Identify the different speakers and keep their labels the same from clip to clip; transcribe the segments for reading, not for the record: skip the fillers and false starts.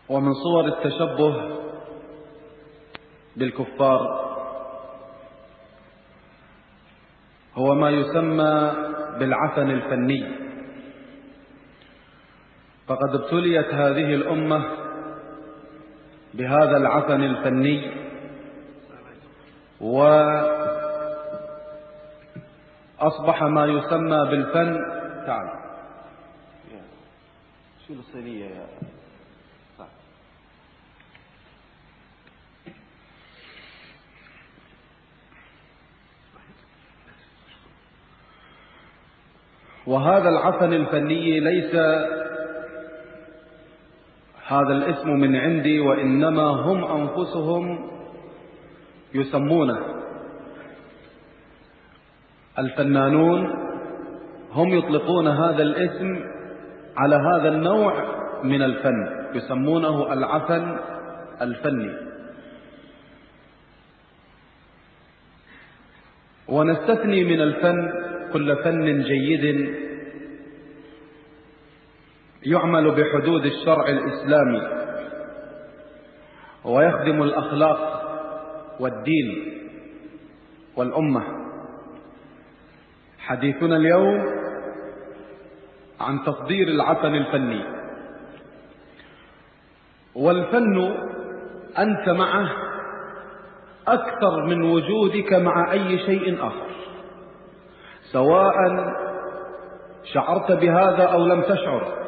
Speaker 1: ومن صور التشبه بالكفار هو ما يسمى بالعفن الفني. فقد ابتليت هذه الأمة بهذا العفن الفني، وأصبح ما يسمى بالفن. تعال شيل الصينية يا وهذا العفن الفني ليس هذا الاسم من عندي، وإنما هم أنفسهم يسمونه. الفنانون هم يطلقون هذا الاسم على هذا النوع من الفن، يسمونه العفن الفني. ونستثني من الفن كل فن جيد يعمل بحدود الشرع الإسلامي ويخدم الأخلاق والدين والأمة. حديثنا اليوم عن تصدير العفن الفني. والفن أنت معه أكثر من وجودك مع أي شيء آخر، سواء شعرت بهذا أو لم تشعر.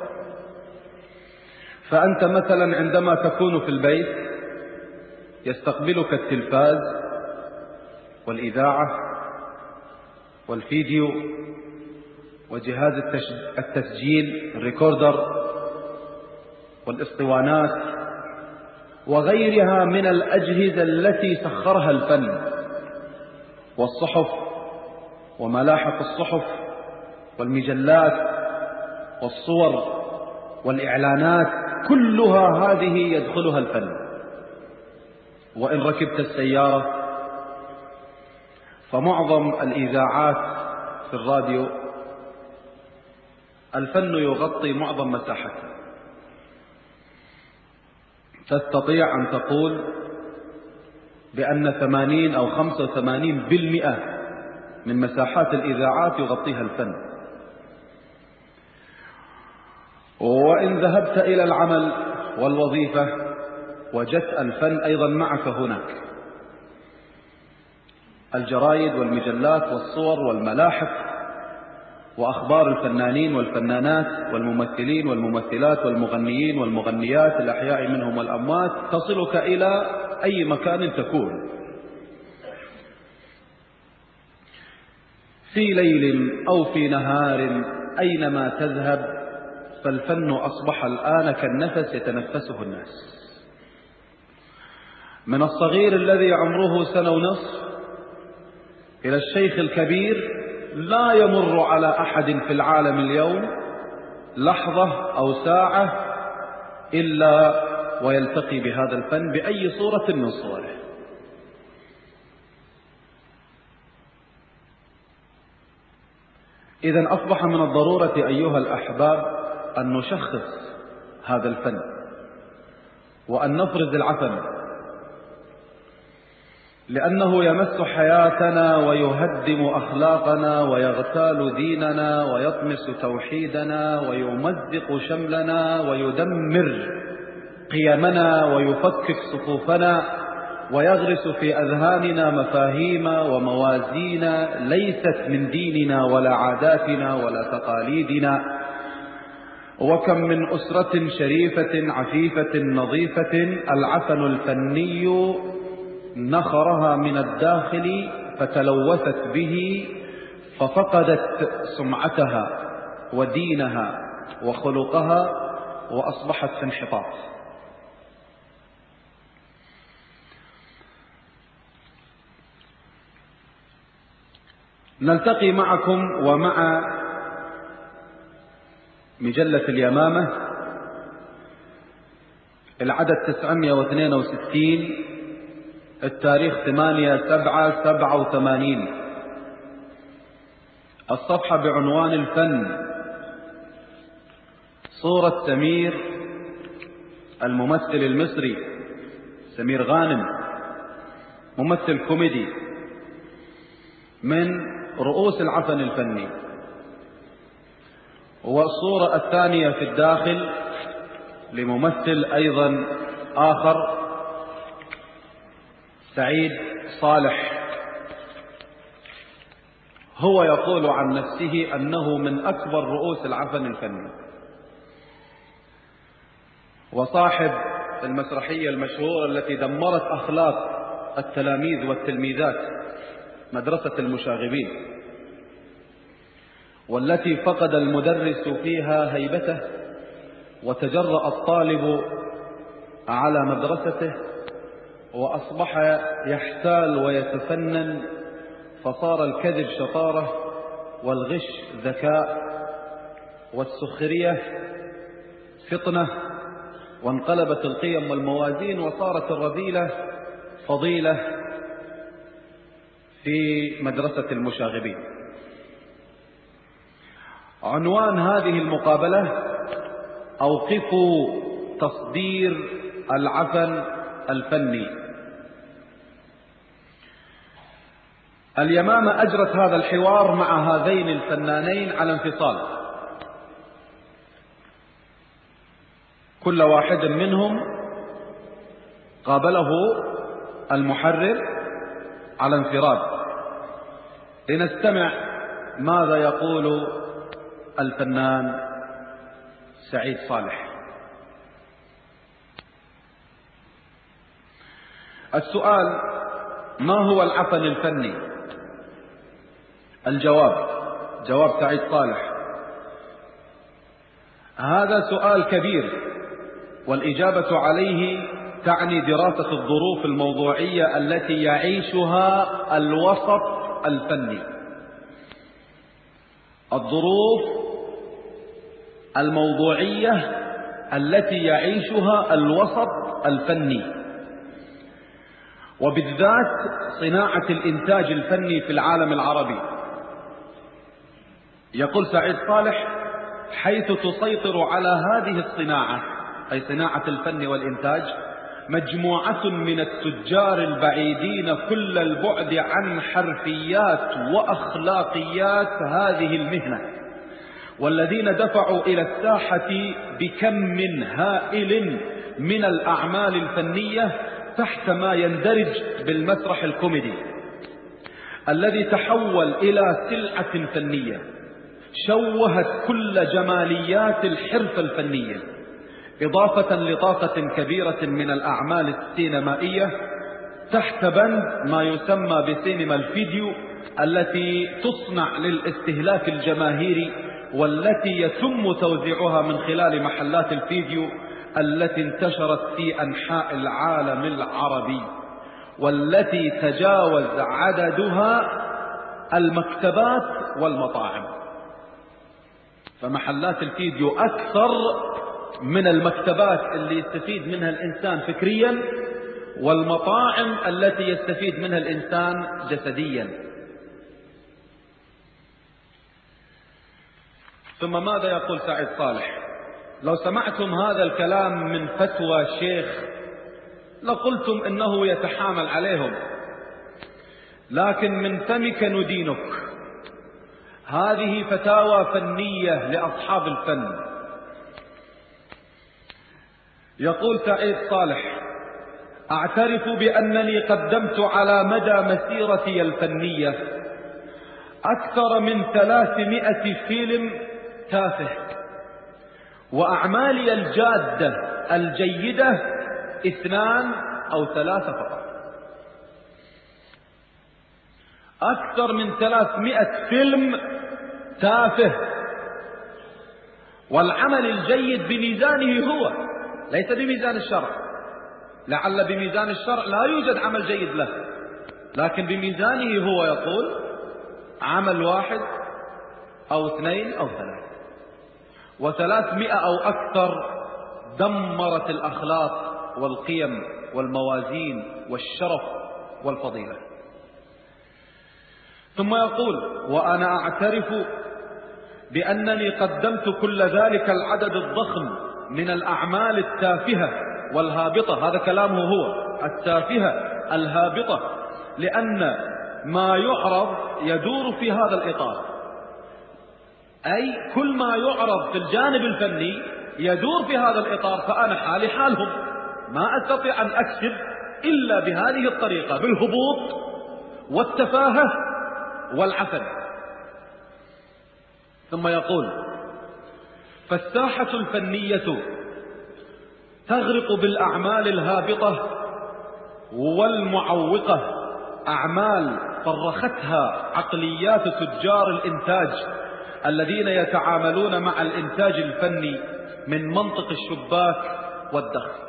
Speaker 1: فأنت مثلا عندما تكون في البيت يستقبلك التلفاز والإذاعة والفيديو وجهاز التسجيل الريكوردر والاسطوانات وغيرها من الأجهزة التي سخرها الفن، والصحف وملاحق الصحف والمجلات والصور والإعلانات، كلها هذه يدخلها الفن. وإن ركبت السيارة فمعظم الإذاعات في الراديو الفن يغطي معظم مساحتها. تستطيع أن تقول بأن 80 أو 85% من مساحات الإذاعات يغطيها الفن. وإن ذهبت إلى العمل والوظيفة وجدت الفن أيضا معك هناك، الجرائد والمجلات والصور والملاحق وأخبار الفنانين والفنانات والممثلين والممثلات والمغنيين والمغنيات الأحياء منهم والأموات تصلك إلى أي مكان تكون، في ليل أو في نهار، أينما تذهب فالفن أصبح الآن كالنفس يتنفسه الناس. من الصغير الذي عمره 1.5 سنة إلى الشيخ الكبير لا يمر على أحد في العالم اليوم لحظة أو ساعة إلا ويلتقي بهذا الفن بأي صورة من صوره. إذن أصبح من الضرورة أيها الأحباب أن نشخص هذا الفن وأن نفرز العفن، لأنه يمس حياتنا ويهدم أخلاقنا ويغتال ديننا ويطمس توحيدنا ويمزق شملنا ويدمر قيمنا ويفكك صفوفنا ويغرس في أذهاننا مفاهيم وموازين ليست من ديننا ولا عاداتنا ولا تقاليدنا. وكم من أسرة شريفة عفيفة نظيفة العفن الفني نخرها من الداخل فتلوثت به ففقدت سمعتها ودينها وخلقها وأصبحت في انحطاط. نلتقي معكم ومع مجلة اليمامة العدد 962 التاريخ 8/7/87 الصفحة بعنوان الفن، صورة سمير الممثل المصري سمير غانم، ممثل كوميدي من رؤوس العفن الفني. والصورة الثانية في الداخل لممثل أيضا آخر سعيد صالح، هو يقول عن نفسه أنه من أكبر رؤوس العفن الفني، وصاحب المسرحية المشهورة التي دمرت أخلاق التلاميذ والتلميذات، مدرسة المشاغبين، والتي فقد المدرس فيها هيبته وتجرأ الطالب على مدرسته وأصبح يحتال ويتفنن، فصار الكذب شطارة والغش ذكاء والسخرية فطنة، وانقلبت القيم والموازين وصارت الرذيلة فضيلة في مدرسة المشاغبين. عنوان هذه المقابلة: أوقفوا تصدير العفن الفني. اليمامة أجرت هذا الحوار مع هذين الفنانين على انفصال، كل واحد منهم قابله المحرر على انفراد. لنستمع ماذا يقول الفنان سعيد صالح. السؤال: ما هو العفن الفني؟ الجواب: جواب سعيد صالح: هذا سؤال كبير، والإجابة عليه تعني دراسة الظروف الموضوعية التي يعيشها الوسط الفني. الظروف الموضوعية التي يعيشها الوسط الفني، وبالذات صناعة الإنتاج الفني في العالم العربي. يقول سعيد صالح: حيث تسيطر على هذه الصناعة، أي صناعة الفن والإنتاج، مجموعة من التجار البعيدين كل البعد عن حرفيات وأخلاقيات هذه المهنة، والذين دفعوا إلى الساحة بكم هائل من الأعمال الفنية تحت ما يندرج بالمسرح الكوميدي، الذي تحول إلى سلعة فنية شوهت كل جماليات الحرفة الفنية، إضافة لطاقة كبيرة من الأعمال السينمائية تحت بند ما يسمى بسينما الفيديو، التي تصنع للاستهلاك الجماهيري، والتي يتم توزيعها من خلال محلات الفيديو التي انتشرت في أنحاء العالم العربي، والتي تجاوز عددها المكتبات والمطاعم. فمحلات الفيديو أكثر من المكتبات اللي يستفيد منها الإنسان فكريا، والمطاعم التي يستفيد منها الإنسان جسديا. ثم ماذا يقول سعيد صالح؟ لو سمعتم هذا الكلام من فتوى شيخ لقلتم إنه يتحامل عليهم، لكن من فمك ندينك. هذه فتاوى فنية لأصحاب الفن. يقول سعيد صالح: أعترف بأنني قدمت على مدى مسيرتي الفنية أكثر من 300 فيلم تافه، وأعمالي الجادة الجيدة 2 أو 3 فقط. أكثر من 300 فيلم تافه، والعمل الجيد بميزانه هو، ليس بميزان الشرع. لعل بميزان الشرع لا يوجد عمل جيد له، لكن بميزانه هو يقول عمل 1 أو 2 أو 3، و300 أو أكثر دمرت الأخلاق والقيم والموازين والشرف والفضيلة. ثم يقول: وأنا أعترف بأنني قدمت كل ذلك العدد الضخم من الأعمال التافهة والهابطة، هذا كلامه هو، التافهة الهابطة، لأن ما يعرض يدور في هذا الإطار، أي كل ما يعرض في الجانب الفني يدور في هذا الإطار، فأنا حالي حالهم، ما أستطيع أن أكسب إلا بهذه الطريقة، بالهبوط والتفاهة والعفن. ثم يقول: فالساحة الفنية تغرق بالأعمال الهابطة والمعوقة، أعمال فرختها عقليات تجار الإنتاج الذين يتعاملون مع الإنتاج الفني من منطق الشباك والدخل.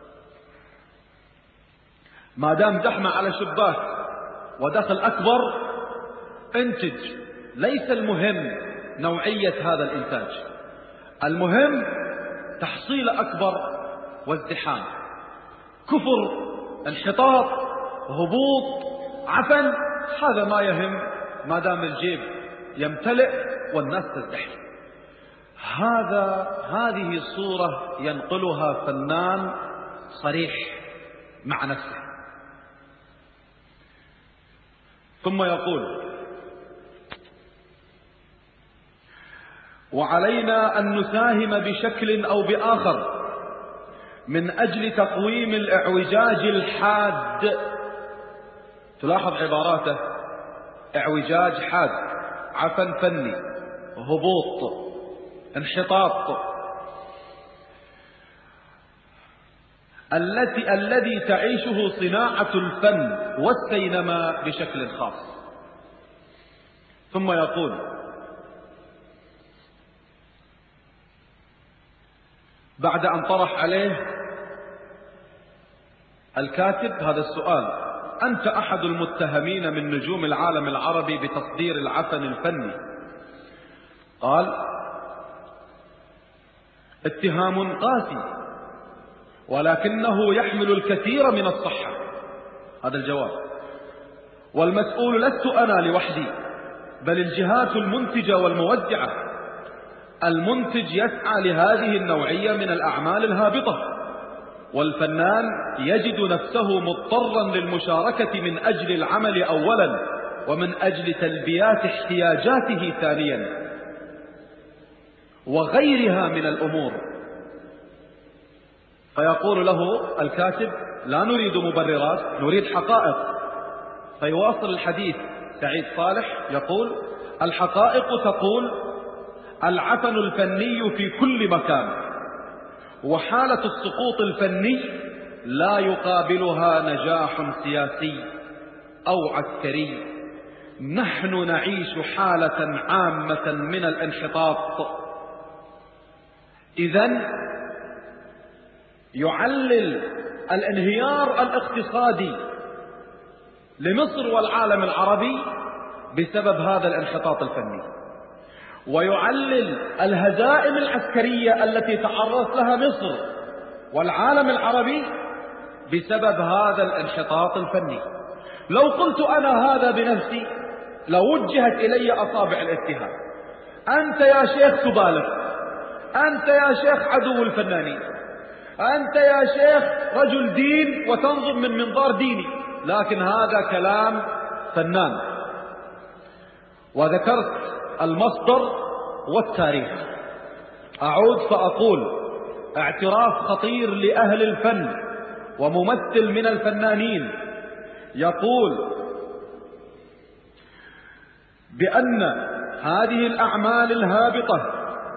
Speaker 1: ما دام دحمة على شباك ودخل أكبر، انتج. ليس المهم نوعية هذا الإنتاج، المهم تحصيل أكبر وازدحام، كفر، انحطاط، هبوط، عفن، هذا ما يهم ما دام الجيب يمتلئ والناس تزدحم. هذه صورة ينقلها فنان صريح مع نفسه. ثم يقول: وعلينا أن نساهم بشكل أو بآخر من أجل تقويم الإعوجاج الحاد. تلاحظ عباراته: إعوجاج حاد، عفن فني، هبوط، انحطاط، الذي تعيشه صناعة الفن والسينما بشكل خاص. ثم يقول: بعد أن طرح عليه الكاتب هذا السؤال: أنت أحد المتهمين من نجوم العالم العربي بتصدير العفن الفني. قال: اتهام قاسي، ولكنه يحمل الكثير من الصحة. هذا الجواب. والمسؤول لست أنا لوحدي، بل الجهات المنتجة والموزعة. المنتج يسعى لهذه النوعية من الأعمال الهابطة، والفنان يجد نفسه مضطرا للمشاركة من أجل العمل أولا، ومن أجل تلبيات احتياجاته ثانيا، وغيرها من الأمور. فيقول له الكاتب: لا نريد مبررات، نريد حقائق. فيواصل الحديث سعيد صالح يقول: الحقائق تقول العفن الفني في كل مكان، وحالة السقوط الفني لا يقابلها نجاح سياسي أو عسكري. نحن نعيش حالة عامة من الانحطاط. إذن يعلل الانهيار الاقتصادي لمصر والعالم العربي بسبب هذا الانحطاط الفني، ويعلل الهزائم العسكرية التي تعرضت لها مصر والعالم العربي بسبب هذا الانحطاط الفني. لو قلت أنا هذا بنفسي لوجهت إلي أصابع الاتهام: أنت يا شيخ تبالغ، أنت يا شيخ عدو الفنانين، أنت يا شيخ رجل دين وتنظر من منظار ديني. لكن هذا كلام فنان. وذكرت المصدر والتاريخ. أعود فأقول: اعتراف خطير لأهل الفن وممثل من الفنانين يقول بأن هذه الأعمال الهابطة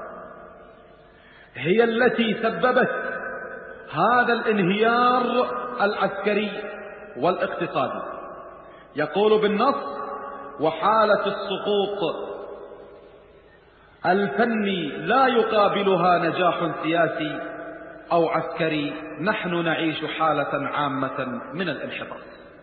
Speaker 1: هي التي سببت هذا الانهيار العسكري والاقتصادي. يقول بالنص: وحالة السقوط الفني لا يقابلها نجاح سياسي أو عسكري. نحن نعيش حالة عامة من الانحطاط.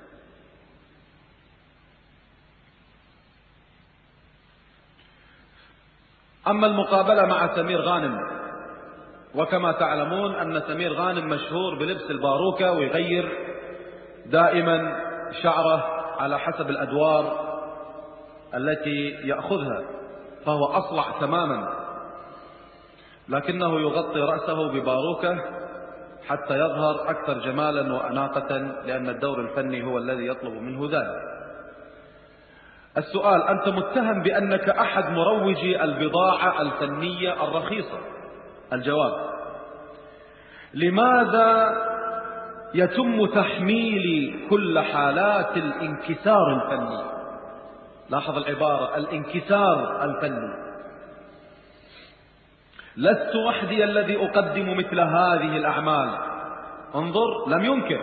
Speaker 1: أما المقابلة مع سمير غانم، وكما تعلمون أن سمير غانم مشهور بلبس الباروكة ويغير دائما شعره على حسب الأدوار التي يأخذها، فهو أصلع تماما، لكنه يغطي رأسه بباروكة حتى يظهر أكثر جمالا وأناقة، لأن الدور الفني هو الذي يطلب منه ذلك. السؤال: أنت متهم بأنك أحد مروجي البضاعة الفنية الرخيصة. الجواب: لماذا يتم تحميل كل حالات الانكسار الفني؟ لاحظ العبارة، الانكسار الفني. لست وحدي الذي أقدم مثل هذه الأعمال. انظر، لم ينكر.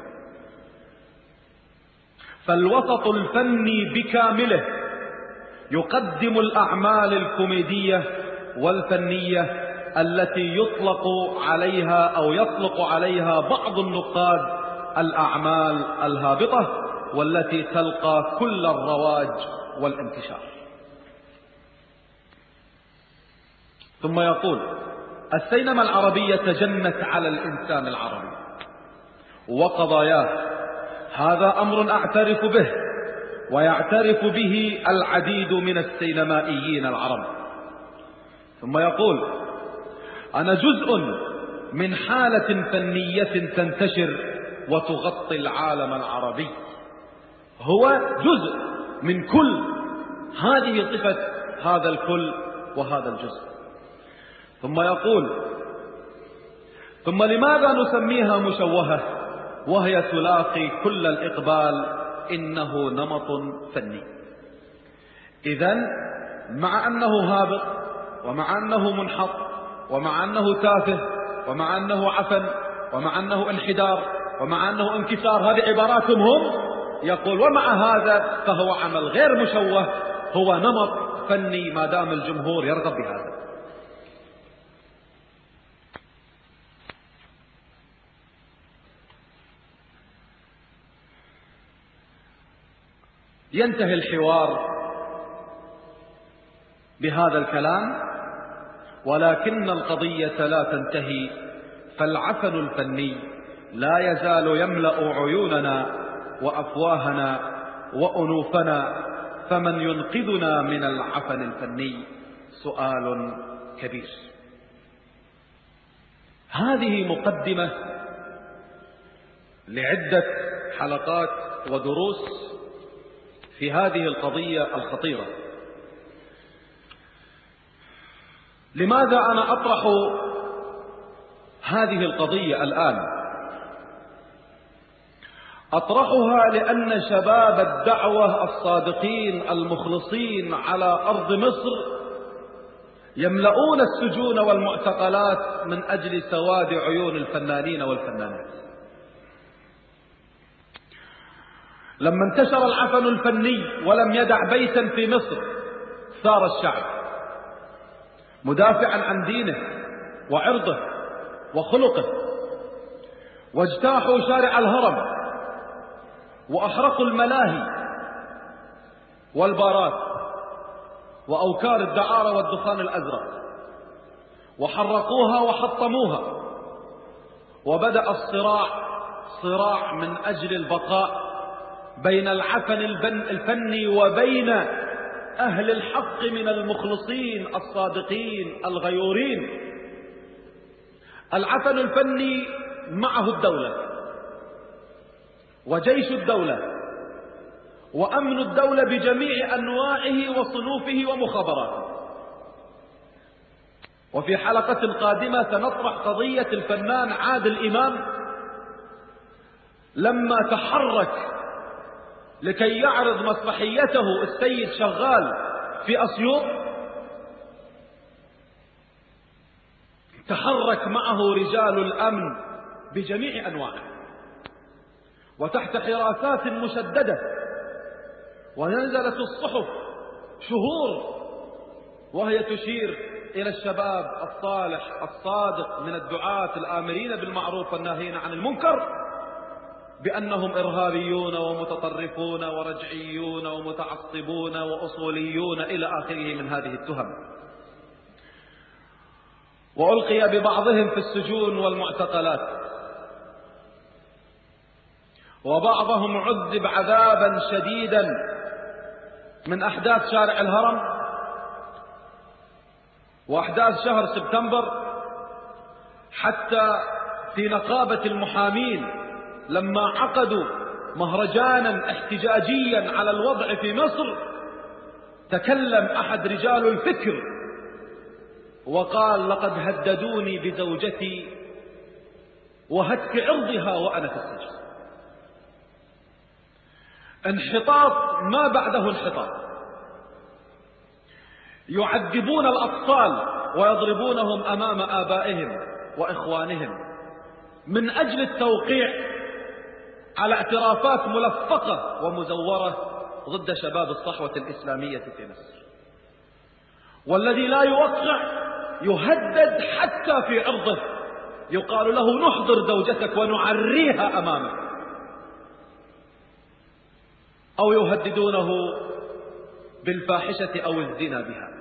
Speaker 1: فالوسط الفني بكامله يقدم الأعمال الكوميدية والفنية التي يطلق عليها أو يطلق عليها بعض النقاد الأعمال الهابطة، والتي تلقى كل الرواج والانتشار. ثم يقول: السينما العربية جنت على الإنسان العربي وقضاياه، هذا أمر أعترف به ويعترف به العديد من السينمائيين العرب. ثم يقول: أنا جزء من حالة فنية تنتشر وتغطي العالم العربي. هو جزء من كل، هذه صفة هذا الكل وهذا الجزء. ثم يقول: ثم لماذا نسميها مشوهة وهي تلاقي كل الإقبال؟ إنه نمط فني. إذن مع أنه هابط، ومع أنه منحط، ومع أنه تافه، ومع أنه عفن، ومع أنه انحدار، ومع أنه انكسار، هذه عباراتهم هم. يقول: ومع هذا فهو عمل غير مشوه، هو نمط فني ما دام الجمهور يرغب بهذا. ينتهي الحوار بهذا الكلام، ولكن القضية لا تنتهي، فالعفن الفني لا يزال يملأ عيوننا وأفواهنا وأنوفنا، فمن ينقذنا من العفن الفني؟ سؤال كبير. هذه مقدمة لعدة حلقات ودروس في هذه القضية الخطيرة. لماذا أنا أطرح هذه القضية الآن؟ أطرحها لأن شباب الدعوة الصادقين المخلصين على أرض مصر يملؤون السجون والمعتقلات من أجل سواد عيون الفنانين والفنانات. لما انتشر العفن الفني ولم يدع بيتا في مصر، ثار الشعب مدافعا عن دينه وعرضه وخلقه، واجتاحوا شارع الهرم وأحرقوا الملاهي والبارات وأوكار الدعارة والدخان الأزرق، وحرقوها وحطموها، وبدأ صراع من أجل البقاء بين العفن الفني وبين أهل الحق من المخلصين الصادقين الغيورين. العفن الفني معه الدولة وجيش الدولة وأمن الدولة بجميع أنواعه وصنوفه ومخابراته. وفي حلقة قادمة سنطرح قضية الفنان عادل إمام لما تحرك لكي يعرض مسرحيته السيد شغال في أسيوط، تحرك معه رجال الأمن بجميع أنواعه وتحت حراسات مشددة، ونزلت الصحف شهور وهي تشير إلى الشباب الصالح الصادق من الدعاة الآمرين بالمعروف والناهين عن المنكر بأنهم إرهابيون ومتطرفون ورجعيون ومتعصبون وأصوليون إلى آخره من هذه التهم. وألقي ببعضهم في السجون والمعتقلات، وبعضهم عذب عذابا شديدا من أحداث شارع الهرم وأحداث شهر سبتمبر، حتى في نقابة المحامين لما عقدوا مهرجانا احتجاجيا على الوضع في مصر، تكلم أحد رجال الفكر وقال: لقد هددوني بزوجتي وهتك عرضها وأنا في السجن. انحطاط ما بعده انحطاط. يعذبون الأطفال ويضربونهم أمام آبائهم وإخوانهم من أجل التوقيع على اعترافات ملفقة ومزورة ضد شباب الصحوة الإسلامية في مصر. والذي لا يوقع يهدد حتى في عرضه، يقال له: نحضر زوجتك ونعريها أمامك، أو يهددونه بالفاحشة أو الزنا بها.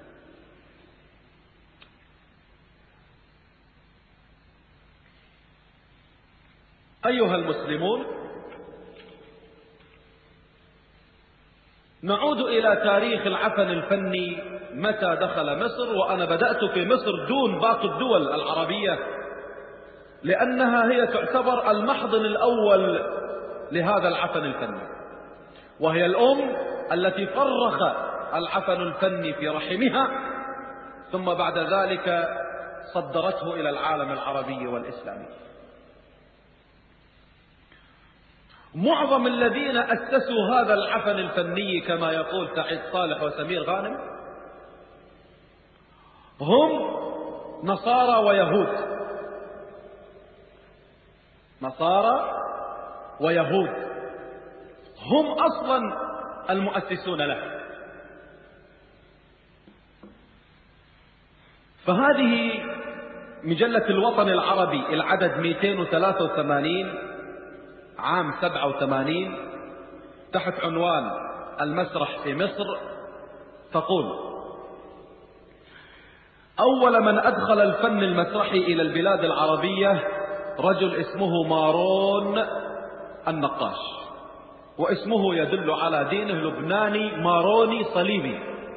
Speaker 1: أيها المسلمون، نعود إلى تاريخ العفن الفني متى دخل مصر. وأنا بدأت في مصر دون باقي الدول العربية، لأنها هي تعتبر المحضن الأول لهذا العفن الفني، وهي الأم التي فرخ العفن الفني في رحمها، ثم بعد ذلك صدرته إلى العالم العربي والإسلامي. معظم الذين أسسوا هذا العفن الفني كما يقول سعيد صالح وسمير غانم هم نصارى ويهود. نصارى ويهود هم أصلا المؤسسون له. فهذه مجلة الوطن العربي العدد 283 عام 87 تحت عنوان المسرح في مصر تقول: أول من أدخل الفن المسرحي إلى البلاد العربية رجل اسمه مارون النقاش، واسمه يدل على دينه، لبناني ماروني صليبي.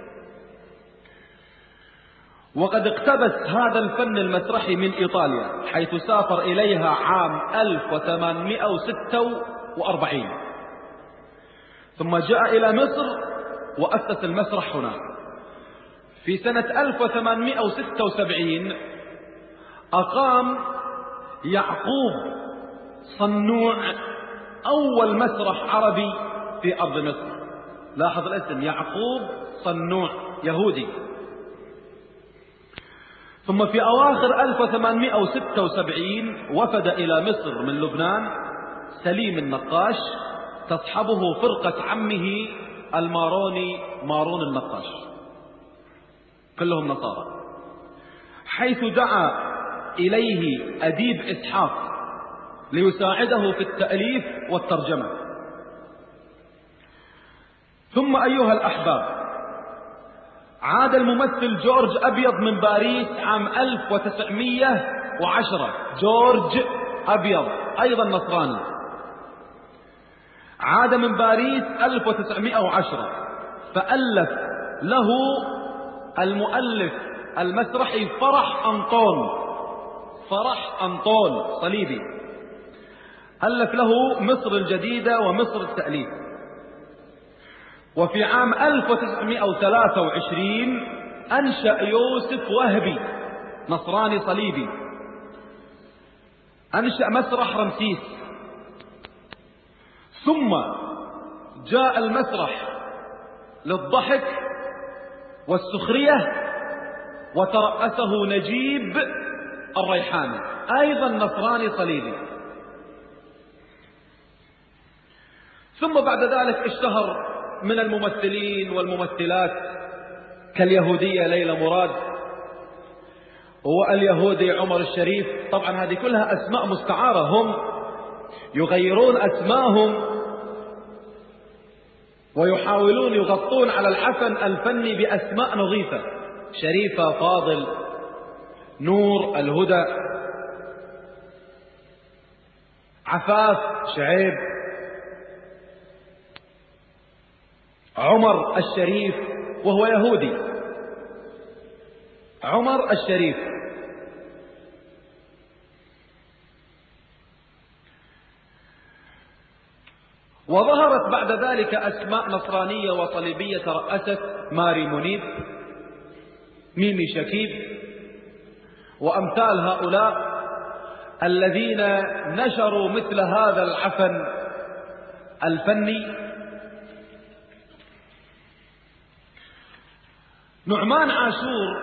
Speaker 1: وقد اقتبس هذا الفن المسرحي من إيطاليا، حيث سافر إليها عام 1846، ثم جاء إلى مصر وأسس المسرح هنا. في سنة 1876 أقام يعقوب صنوع أول مسرح عربي في أرض مصر. لاحظ الاسم، يعقوب صنوع، يهودي. ثم في أواخر 1876 وفد إلى مصر من لبنان سليم النقاش، تصحبه فرقة عمه الماروني مارون النقاش، كلهم نصارى، حيث دعا إليه أديب إسحاق ليساعده في التأليف والترجمة. ثم أيها الأحباب، عاد الممثل جورج أبيض من باريس عام 1910. جورج أبيض أيضا نصراني، عاد من باريس 1910 فألف له المؤلف المسرحي فرح أنطون صليبي، ألف له مصر الجديدة ومصر التأليف. وفي عام 1923 أنشأ يوسف وهبي نصراني صليبي، أنشأ مسرح رمسيس. ثم جاء المسرح للضحك والسخرية وترأسه نجيب الريحاني أيضا نصراني صليبي. ثم بعد ذلك اشتهر من الممثلين والممثلات كاليهودية ليلى مراد واليهودي عمر الشريف. طبعا هذه كلها أسماء مستعارة، هم يغيرون أسماءهم ويحاولون يغطون على العفن الفني بأسماء نظيفة: شريفة، فاضل، نور، الهدى، عفاف، شعيب، عمر الشريف وهو يهودي، عمر الشريف. وظهرت بعد ذلك أسماء نصرانية وصليبية ترأست: ماري منيب، ميمي شكيب، وأمثال هؤلاء الذين نشروا مثل هذا العفن الفني. نعمان عاشور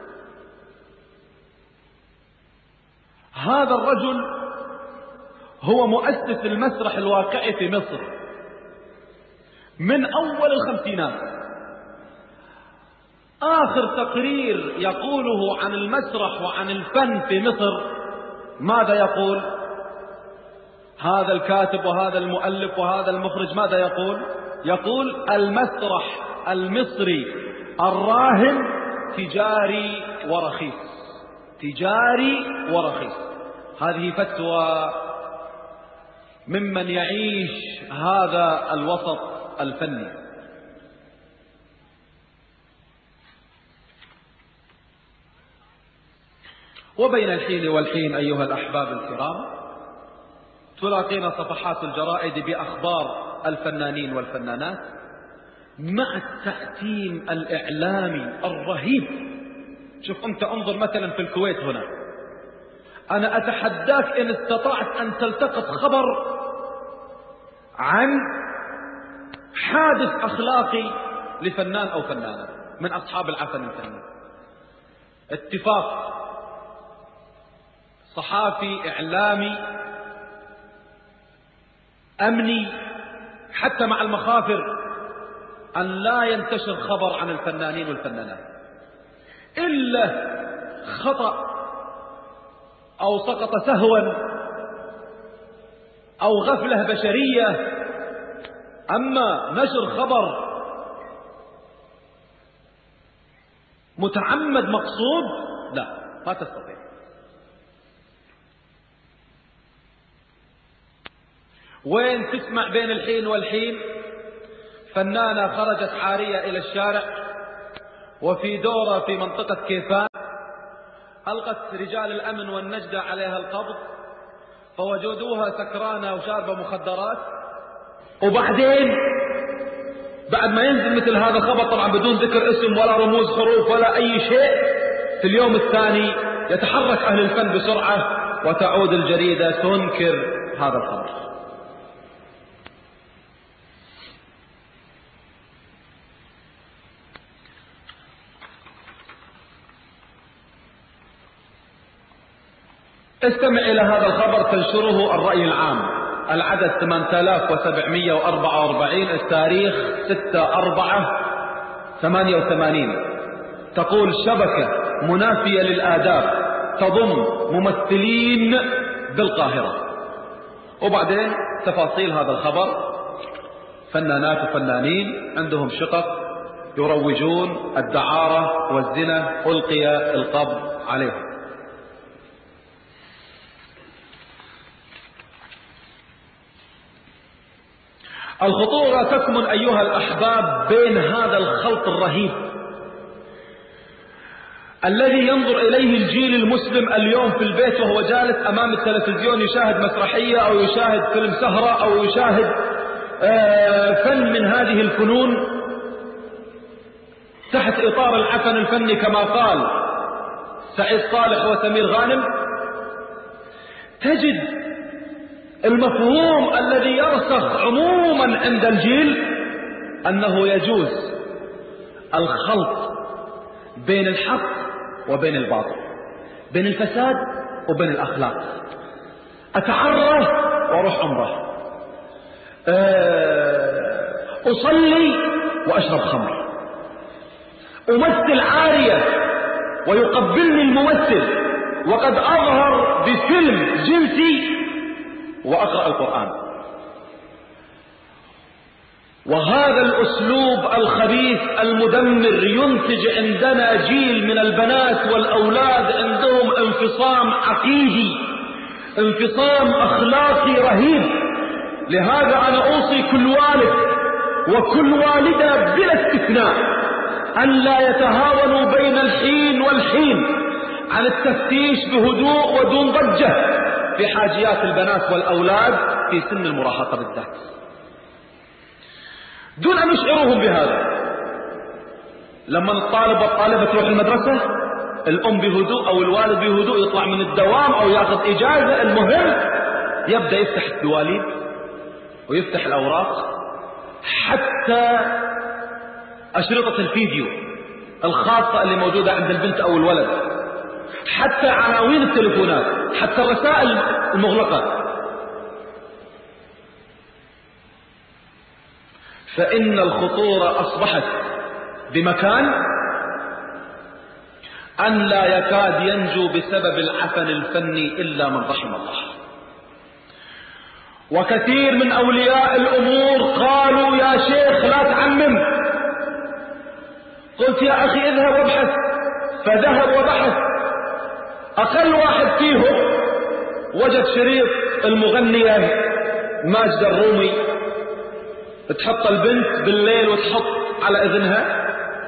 Speaker 1: هذا الرجل هو مؤسس المسرح الواقعي في مصر من أول الخمسينات. آخر تقرير يقوله عن المسرح وعن الفن في مصر ماذا يقول؟ هذا الكاتب وهذا المؤلف وهذا المخرج ماذا يقول؟ يقول: المسرح المصري الراهن تجاري ورخيص، تجاري ورخيص. هذه فتوى ممن يعيش هذا الوسط الفني. وبين الحين والحين أيها الأحباب الكرام تلاقين صفحات الجرائد بأخبار الفنانين والفنانات مع التأتيم الإعلامي الرهيب. شوف أنت انظر مثلا في الكويت هنا، أنا أتحداك إن استطعت أن تلتقط خبر عن حادث أخلاقي لفنان أو فنانة من أصحاب العفن الفني، اتفاق صحافي إعلامي أمني حتى مع المخافر أن لا ينتشر خبر عن الفنانين والفنانات إلا خطأ أو سقط سهوا أو غفلة بشرية. أما نشر خبر متعمد مقصود لا، ما تستطيع. وين تسمع بين الحين والحين فنانة خرجت عارية إلى الشارع وفي دورة في منطقة كيفان ألقت رجال الأمن والنجدة عليها القبض فوجدوها سكرانة وشاربة مخدرات، وبعدين بعد ما ينزل مثل هذا الخبر طبعا بدون ذكر اسم ولا رموز حروف ولا أي شيء، في اليوم الثاني يتحرك أهل الفن بسرعة وتعود الجريدة تنكر هذا الخبر. استمع إلى هذا الخبر تنشره الرأي العام، العدد 8744، التاريخ 6/4/88. تقول: شبكة منافية للآداب تضم ممثلين بالقاهرة. وبعدين تفاصيل هذا الخبر: فنانات وفنانين عندهم شقق يروجون الدعارة والزنا ألقي القبض عليهم. الخطورة تكمن أيها الأحباب بين هذا الخلط الرهيب الذي ينظر إليه الجيل المسلم اليوم في البيت وهو جالس أمام التلفزيون يشاهد مسرحية أو يشاهد فيلم سهرة أو يشاهد فن من هذه الفنون تحت إطار العفن الفني كما قال سعيد صالح وسمير غانم. تجد المفهوم الذي يرسخ عموما عند الجيل أنه يجوز الخلط بين الحق وبين الباطل، بين الفساد وبين الأخلاق. أتعرى وأروح عمره، أصلي وأشرب خمر، أمثل عارية ويقبلني الممثل وقد أظهر بفيلم جنسي وأقرأ القرآن. وهذا الأسلوب الخبيث المدمر ينتج عندنا جيل من البنات والأولاد عندهم انفصام عقيدي، انفصام أخلاقي رهيب. لهذا أنا أوصي كل والد وكل والدة بلا استثناء أن لا يتهاونوا بين الحين والحين عن التفتيش بهدوء ودون ضجة في حاجيات البنات والأولاد في سن المراهقة بالذات. دون أن يشعروهم بهذا. لما الطالب والطالبة تروح المدرسة، الأم بهدوء أو الوالد بهدوء يطلع من الدوام أو يأخذ إجازة، المهم يبدأ يفتح الدواليب ويفتح الأوراق، حتى أشرطة الفيديو الخاصة اللي موجودة عند البنت أو الولد، حتى عناوين التليفونات، حتى الرسائل المغلقة. فإن الخطورة أصبحت بمكان أن لا يكاد ينجو بسبب العفن الفني إلا من رحم الله. وكثير من أولياء الأمور قالوا يا شيخ لا تعمم. قلت يا أخي اذهب وابحث، فذهب وبحث. أقل واحد فيهم وجد شريط المغنية ماجدة الرومي، تحط البنت بالليل وتحط على إذنها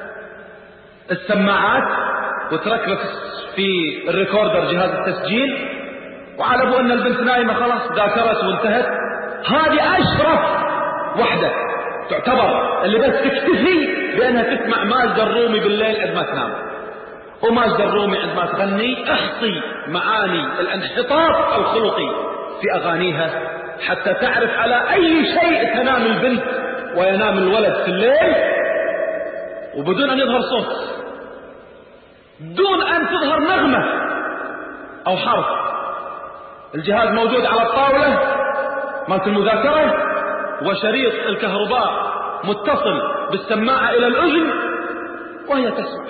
Speaker 1: السماعات وتركب في الريكوردر جهاز التسجيل، وعلى أبو أن البنت نايمة خلاص ذاكرت وانتهت. هذه أشرف وحدة تعتبر، اللي بس تكتفي بأنها تسمع ماجدة الرومي بالليل عند ما تنام. وماجدة الرومي عندما تغني احصي معاني الانحطاط الخلقي في أغانيها حتى تعرف على أي شيء تنام البنت وينام الولد في الليل، وبدون أن يظهر صوت، دون أن تظهر نغمة أو حرف. الجهاز موجود على الطاولة مالت المذاكرة، وشريط الكهرباء متصل بالسماعة إلى الأذن وهي تسمع.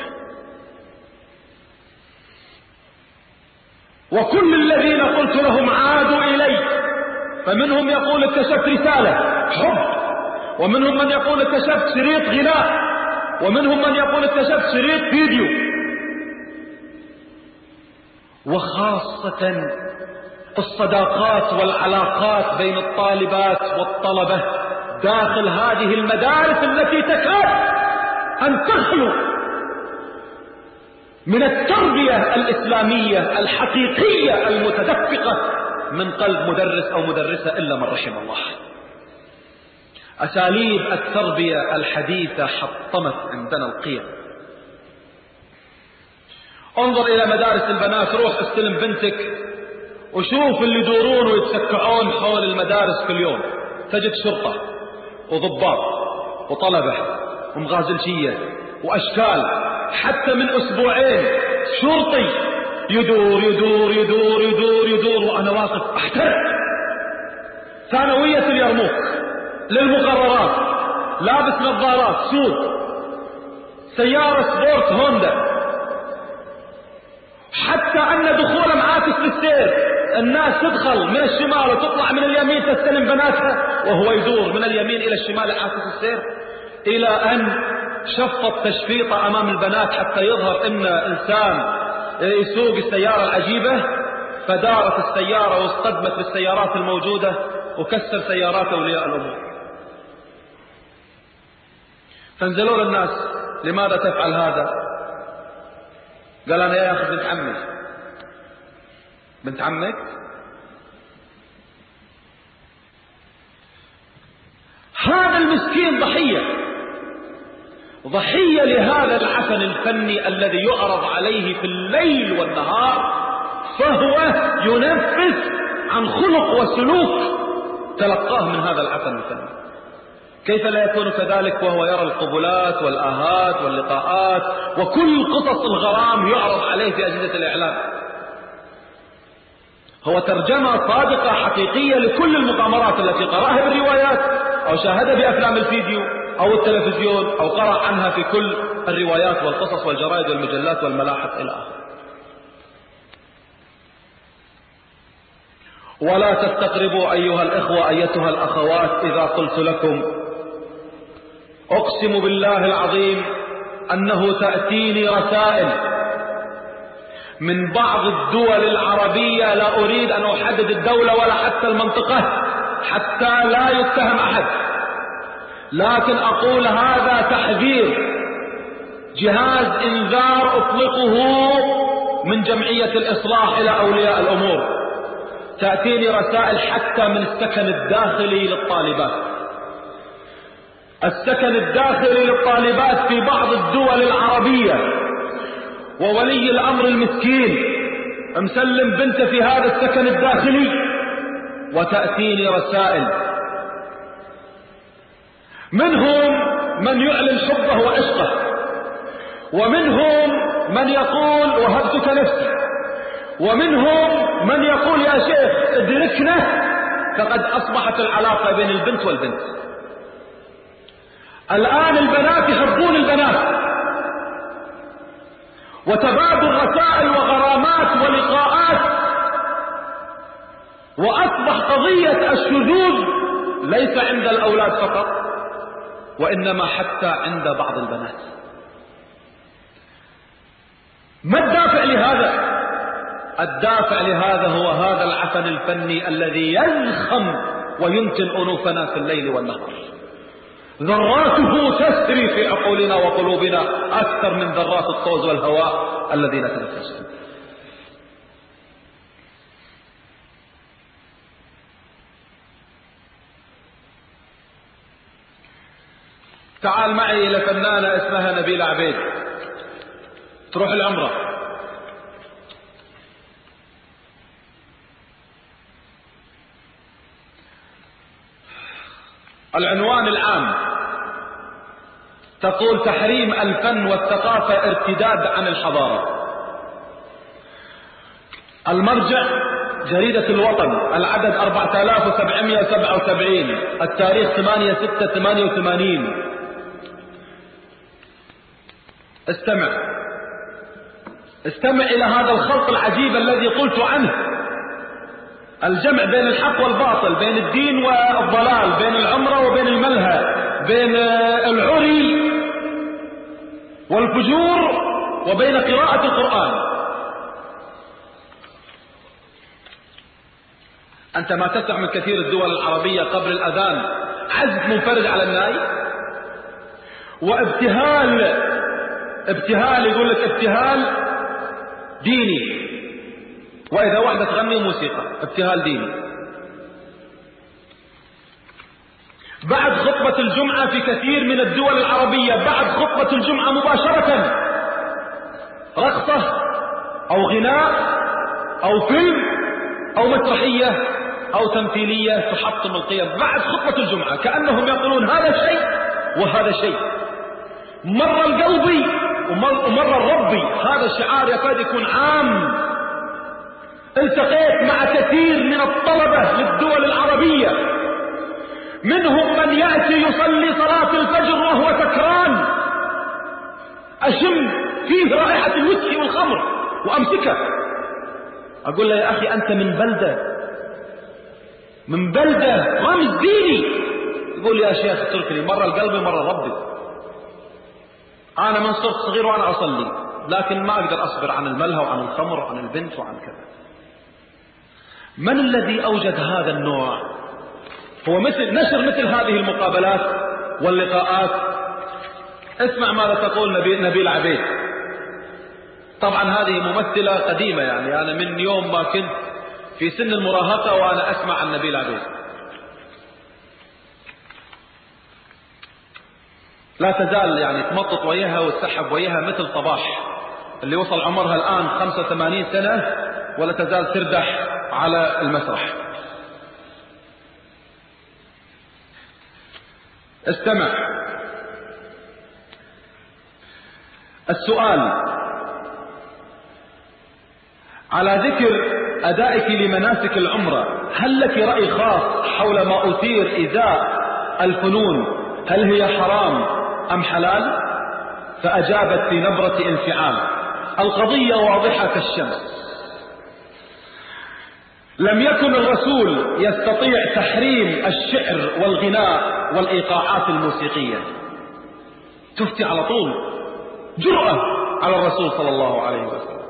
Speaker 1: وكل الذين قلت لهم عادوا إلي، فمنهم يقول اكتشفت رسالة حب، ومنهم من يقول اكتشفت شريط غناء، ومنهم من يقول اكتشفت شريط فيديو. وخاصة الصداقات والعلاقات بين الطالبات والطلبة داخل هذه المدارس التي تكاد أن تخلو من التربية الإسلامية الحقيقية المتدفقة من قلب مدرس أو مدرسة إلا من رحم الله. أساليب التربية الحديثة حطمت عندنا القيم. انظر إلى مدارس البنات، روح استلم بنتك وشوف اللي يدورون ويتسكعون حول المدارس كل يوم. تجد شرطة وضباط وطلبة ومغازلشية وأشكال، حتى من أسبوعين شرطي يدور يدور يدور يدور يدور وأنا واقف أحترق. ثانوية اليرموك للمقررات، لابس نظارات سود، سيارة سبورت هوندا، حتى أن دخول معاكس للسير، الناس تدخل من الشمال وتطلع من اليمين تستلم بناتها وهو يدور من اليمين إلى الشمال عاكس السير، إلى أن شفط تشفيطة أمام البنات حتى يظهر إن إنسان يسوق السيارة العجيبة، فدارت السيارة واصطدمت بالسيارات الموجودة وكسر سيارات أولياء الأمور. فانزلوا للناس لماذا تفعل هذا؟ قال أنا يا أخي بنت عمي. بنت عمك؟ هذا المسكين ضحية لهذا العفن الفني الذي يعرض عليه في الليل والنهار، فهو ينفذ عن خلق وسلوك تلقاه من هذا العفن الفني. كيف لا يكون كذلك وهو يرى القبلات والآهات واللقاءات وكل قصص الغرام يعرض عليه في أجهزة الإعلام؟ هو ترجمة صادقة حقيقية لكل المغامرات التي قرأها بالروايات أو شاهدها بأفلام الفيديو أو التلفزيون أو قرأ عنها في كل الروايات والقصص والجرائد والمجلات والملاحق إلى آخره. ولا تستقربوا أيها الإخوة أيتها الأخوات إذا قلت لكم أقسم بالله العظيم أنه تأتيني رسائل من بعض الدول العربية، لا أريد أن أحدد الدولة ولا حتى المنطقة حتى لا يتهم أحد، لكن أقول هذا تحذير، جهاز إنذار أطلقه من جمعية الإصلاح إلى أولياء الأمور. تأتيني رسائل حتى من السكن الداخلي للطالبات. السكن الداخلي للطالبات في بعض الدول العربية، وولي الأمر المسكين مسلم بنته في هذا السكن الداخلي، وتأتيني رسائل منهم من يعلن حبه وعشقه، ومنهم من يقول وهبتك نفسي، ومنهم من يقول يا شيخ ادركنا. فقد أصبحت العلاقة بين البنت والبنت. الآن البنات يحبون البنات، وتبادل رسائل وغرامات ولقاءات، وأصبح قضية الشذوذ ليس عند الأولاد فقط، وإنما حتى عند بعض البنات. ما الدافع لهذا؟ الدافع لهذا هو هذا العفن الفني الذي يزخم وينتن أنوفنا في الليل والنهار. ذراته تسري في عقولنا وقلوبنا أكثر من ذرات الطوز والهواء الذي نتنفسه. تعال معي إلى فنانة اسمها نبيلة عبيد، تروح العمرة. العنوان العام تقول تحريم الفن والثقافة ارتداد عن الحضارة. المرجع جريدة الوطن، العدد 4777، التاريخ 8/6/88. استمع إلى هذا الخلط العجيب الذي قلت عنه، الجمع بين الحق والباطل، بين الدين والضلال، بين العمرة وبين الملهى، بين العري والفجور وبين قراءة القرآن. أنت ما تسمع من كثير الدول العربية قبل الأذان عزف منفرد على الناي، ابتهال يقول لك ابتهال ديني، وإذا واحدة تغني موسيقى ابتهال ديني. بعد خطبة الجمعة في كثير من الدول العربية، بعد خطبة الجمعة مباشرة رقصة أو غناء أو فيلم أو مسرحية أو تمثيلية تحطم القيم بعد خطبة الجمعة، كأنهم يقولون هذا شيء وهذا شيء، مرة القلبي ومرة الربي. هذا الشعار يكاد يكون عام. التقيت مع كثير من الطلبة للدول العربية، منهم من يأتي يصلي صلاة الفجر وهو سكران، أشم فيه رائحة الوسكي والخمر وأمسكه، أقول له يا أخي أنت من بلدة رمز ديني. يقول يا شيخ اتركني، مرة القلب مرة ربي. أنا من صرت صغير وأنا أصلي، لكن ما أقدر أصبر عن الملهى وعن الخمر وعن البنت وعن كذا. من الذي أوجد هذا النوع؟ هو نشر مثل هذه المقابلات واللقاءات. اسمع ماذا تقول نبيلة عبيد. طبعا هذه ممثلة قديمة، يعني أنا من يوم ما كنت في سن المراهقة وأنا أسمع عن نبيلة عبيد. لا تزال يعني تمطط وياها وتسحب وياها مثل صباح اللي وصل عمرها الآن 85 سنة ولا تزال تردح على المسرح. استمع. السؤال: على ذكر أدائك لمناسك العمرة، هل لك رأي خاص حول ما أثير إزاء الفنون؟ هل هي حرام أم حلال؟ فأجابت في نبرة انفعال: القضية واضحة كالشمس. لم يكن الرسول يستطيع تحريم الشعر والغناء والإيقاعات الموسيقية. تفتي على طول، جرأة على الرسول صلى الله عليه وسلم.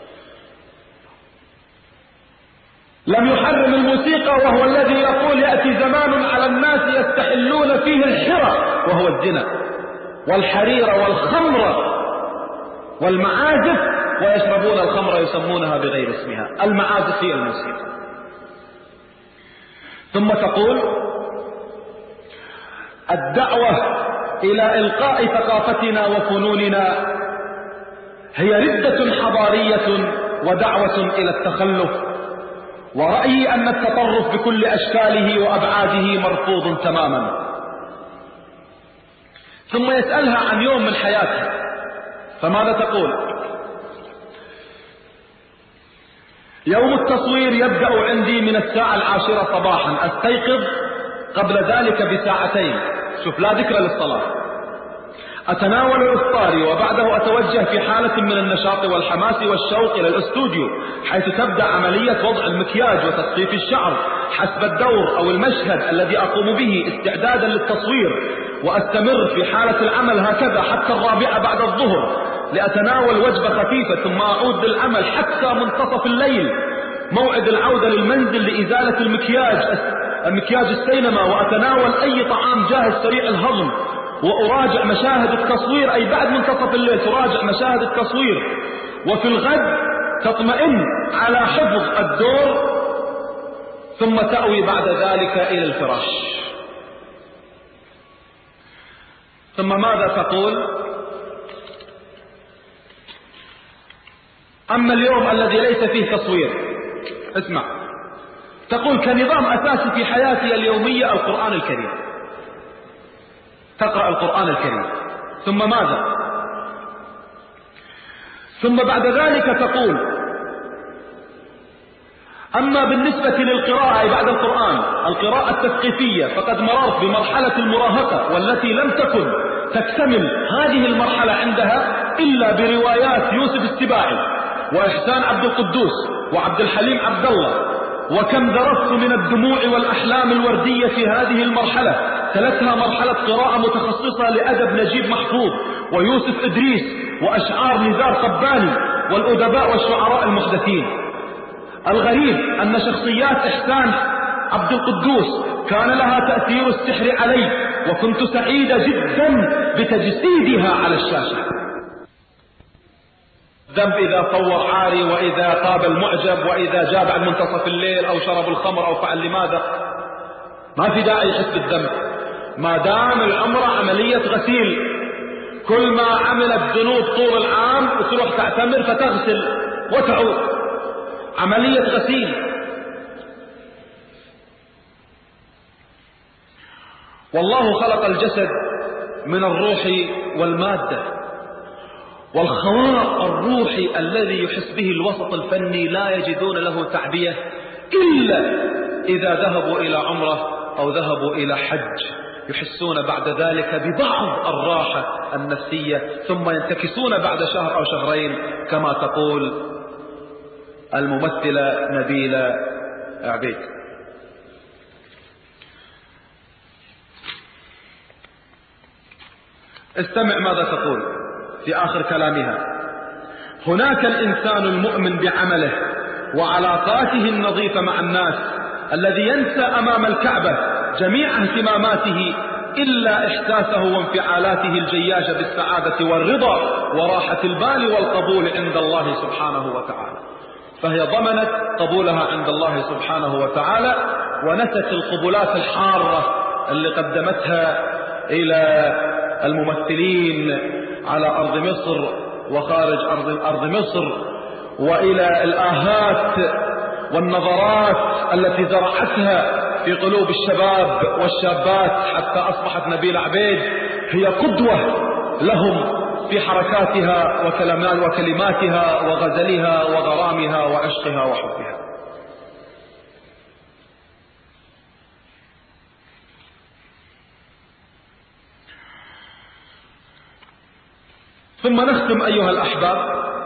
Speaker 1: لم يحرم الموسيقى، وهو الذي يقول يأتي زمان على الناس يستحلون فيه الحرى وهو الزنا والحرير والخمر والمعازف، ويشربون الخمر يسمونها بغير اسمها. المعازف هي الموسيقى. ثم تقول: الدعوة إلى إلقاء ثقافتنا وفنوننا هي ردة حضارية ودعوة إلى التخلف، ورأيي أن التطرف بكل أشكاله وأبعاده مرفوض تماما. ثم يسألها عن يوم من حياتها، فماذا تقول؟ يوم التصوير يبدأ عندي من الساعة 10 صباحا، أستيقظ قبل ذلك بساعتين، شوف لا ذكر للصلاة، أتناول الإفطار وبعده أتوجه في حالة من النشاط والحماس والشوق إلى الأستوديو، حيث تبدأ عملية وضع المكياج وتصفيف الشعر حسب الدور أو المشهد الذي أقوم به استعدادا للتصوير، وأستمر في حالة العمل هكذا حتى 4 بعد الظهر لأتناول وجبة خفيفة، ثم أعود للعمل حتى منتصف الليل، موعد العودة للمنزل لإزالة المكياج السينما، وأتناول أي طعام جاهز سريع الهضم، وأراجع مشاهد التصوير، أي بعد منتصف الليل تراجع مشاهد التصوير، وفي الغد تطمئن على حفظ الدور، ثم تأوي بعد ذلك إلى الفراش. ثم ماذا تقول؟ أما اليوم الذي ليس فيه تصوير، اسمع، تقول كنظام أساسي في حياتي اليومية القرآن الكريم، تقرأ القرآن الكريم، ثم ماذا؟ ثم بعد ذلك تقول أما بالنسبة للقراءة بعد القرآن، القراءة التثقيفية، فقد مررت بمرحلة المراهقة والتي لم تكن تكتمل هذه المرحلة عندها إلا بروايات يوسف السباعي وإحسان عبد القدوس وعبد الحليم عبد الله، وكم ذرفت من الدموع والأحلام الوردية في هذه المرحلة، تلتها مرحلة قراءة متخصصة لأدب نجيب محفوظ ويوسف إدريس وأشعار نزار قباني والأدباء والشعراء المحدثين. الغريب أن شخصيات إحسان عبد القدوس كان لها تأثير السحر علي، وكنت سعيدة جدا بتجسيدها على الشاشة. ذنب إذا صور عاري، وإذا طاب المعجب، وإذا جاء بعد منتصف الليل أو شرب الخمر أو فعل، لماذا؟ ما في داعي يحس بالذنب ما دام العمر عملية غسيل، كل ما عملت ذنوب طول العام وتروح تعتمر فتغسل وتعود، عملية غسيل. والله خلق الجسد من الروح والمادة، والخواء الروحي الذي يحس به الوسط الفني لا يجدون له تعبية إلا إذا ذهبوا إلى عمرة أو ذهبوا إلى حج، يحسون بعد ذلك ببعض الراحة النفسية، ثم ينتكسون بعد شهر أو شهرين كما تقول الممثلة نبيلة عبيد. استمع ماذا تقول في آخر كلامها: هناك الإنسان المؤمن بعمله وعلاقاته النظيفة مع الناس، الذي ينسى أمام الكعبة جميع اهتماماته إلا إحساسه وانفعالاته الجياشة بالسعادة والرضا وراحة البال والقبول عند الله سبحانه وتعالى، فهي ضمنت قبولها عند الله سبحانه وتعالى، ونست القبلات الحارة اللي قدمتها إلى الممثلين على أرض مصر وخارج أرض مصر، وإلى الآهات والنظرات التي زرعتها في قلوب الشباب والشابات، حتى أصبحت نبيلة عبيد هي قدوة لهم في حركاتها وكلماتها وغزلها وغرامها وعشقها وحبها. ثم نختم أيها الأحباب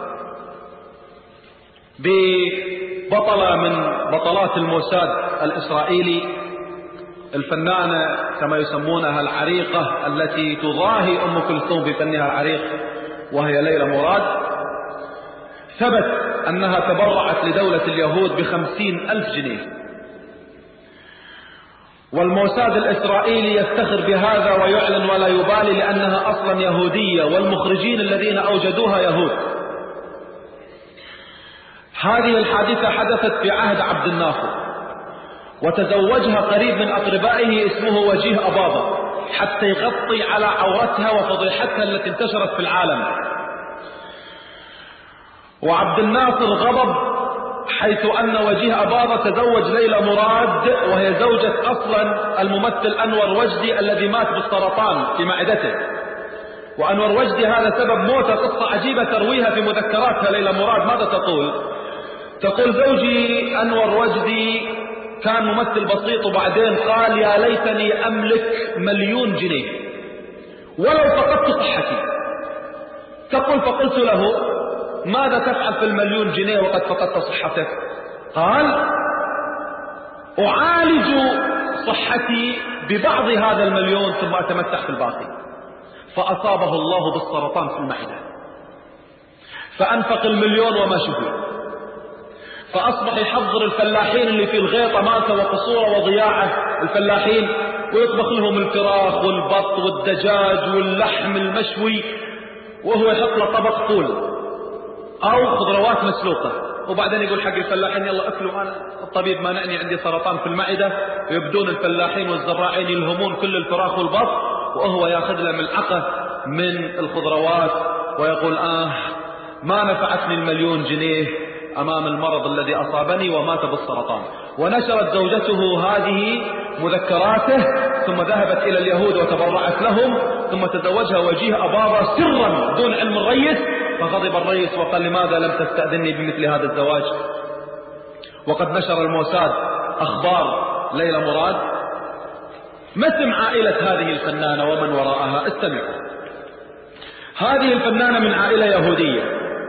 Speaker 1: ببطلة من بطلات الموساد الإسرائيلي، الفنانة كما يسمونها العريقة، التي تضاهي أم كلثوم بفنها العريق، وهي ليلى مراد. ثبت أنها تبرعت لدولة اليهود ب50,000 جنيه، والموساد الإسرائيلي يفتخر بهذا ويعلن ولا يبالي، لأنها أصلا يهودية، والمخرجين الذين أوجدوها يهود. هذه الحادثة حدثت في عهد عبد الناصر، وتزوجها قريب من أقربائه اسمه وجيه أباضة، حتى يغطي على عورتها وفضيحتها التي انتشرت في العالم. وعبد الناصر غضب حيث أن وجيه أباظة تزوج ليلى مراد، وهي زوجة أصلا الممثل أنور وجدي الذي مات بالسرطان في معدته. وأنور وجدي هذا سبب موته، قصة عجيبة ترويها في مذكراتها ليلى مراد. ماذا تقول؟ تقول: زوجي أنور وجدي كان ممثل بسيط، وبعدين قال: يا ليتني أملك 1,000,000 جنيه ولو فقدت صحتي. تقول: فقلت له: ماذا تفعل في 1,000,000 جنيه وقد فقدت صحتك؟ قال: أعالج صحتي ببعض هذا 1,000,000 ثم أتمتع في الباقي. فأصابه الله بالسرطان في المعدة، فأنفق 1,000,000 وما شفي، فأصبح يحضر الفلاحين اللي في الغيطة مالته وقصوره وضياعه الفلاحين، ويطبخ لهم الفراخ والبط والدجاج واللحم المشوي، وهو يحط له طبق فول أو خضروات مسلوقة، وبعدين يقول حق الفلاحين: يلا أكلوا، أنا الطبيب مانعني عندي سرطان في المعدة. ويبدون الفلاحين والزراعين يلهمون كل الفراخ والبط، وهو ياخذ له ملعقة من الخضروات ويقول: ما نفعتني 1,000,000 جنيه أمام المرض الذي أصابني، ومات بالسرطان. ونشرت زوجته هذه مذكراته، ثم ذهبت إلى اليهود وتبرعت لهم، ثم تزوجها وجيه أباظة سرا دون علم الرئيس. فغضب الرئيس وقال: لماذا لم تستأذني بمثل هذا الزواج؟ وقد نشر الموساد أخبار ليلى مراد. ما اسم عائلة هذه الفنانة ومن وراءها؟ استمعوا. هذه الفنانة من عائلة يهودية،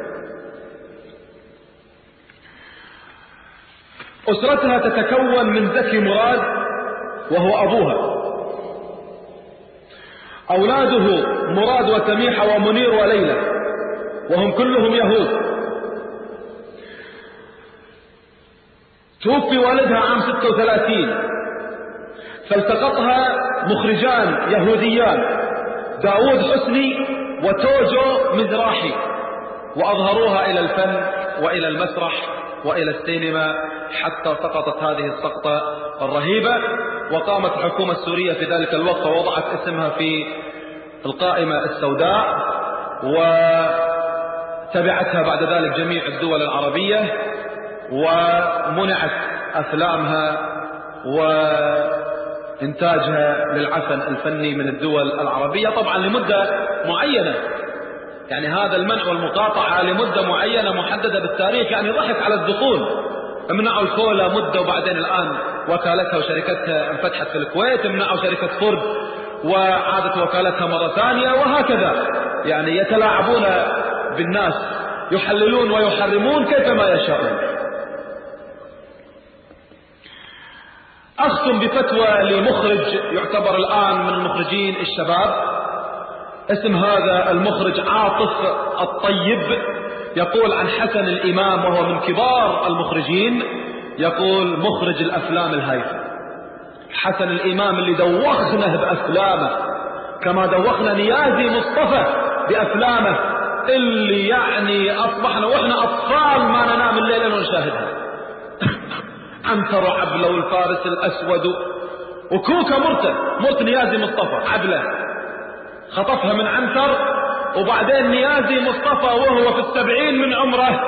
Speaker 1: أسرتها تتكون من زكي مراد وهو أبوها، أولاده مراد وسميحة ومنير وليلى، وهم كلهم يهود. توفي والدها عام 36، فالتقطها مخرجان يهوديان، داود حسني وتوجو مزراحي، وأظهروها إلى الفن وإلى المسرح وإلى السينما، حتى سقطت هذه السقطة الرهيبة. وقامت الحكومة السورية في ذلك الوقت ووضعت اسمها في القائمة السوداء، وتبعتها بعد ذلك جميع الدول العربية، ومنعت أفلامها وإنتاجها للعفن الفني من الدول العربية، طبعا لمدة معينة. يعني هذا المنع والمقاطعة لمدة معينة محددة بالتاريخ، يعني ضحك على الدخول. امنعوا الكولا مدة، وبعدين الآن وكالتها وشركتها انفتحت في الكويت، امنعوا شركة فورد وعادت وكالتها مرة ثانية، وهكذا. يعني يتلاعبون بالناس، يحللون ويحرمون كيفما يشاءون. أختم بفتوى لمخرج يعتبر الآن من المخرجين الشباب. اسم هذا المخرج عاطف الطيب. يقول عن حسن الإمام وهو من كبار المخرجين، يقول: مخرج الأفلام الهايفة. حسن الإمام اللي دوخنا بأفلامه، كما دوخنا نيازي مصطفى بأفلامه، اللي يعني أصبحنا وإحنا أطفال ما ننام الليل ونشاهدها. عنتر وعبلة والفارس الأسود وكوكا مرت نيازي مصطفى. عبلة خطفها من عنتر، وبعدين نيازي مصطفى وهو في 70 من عمره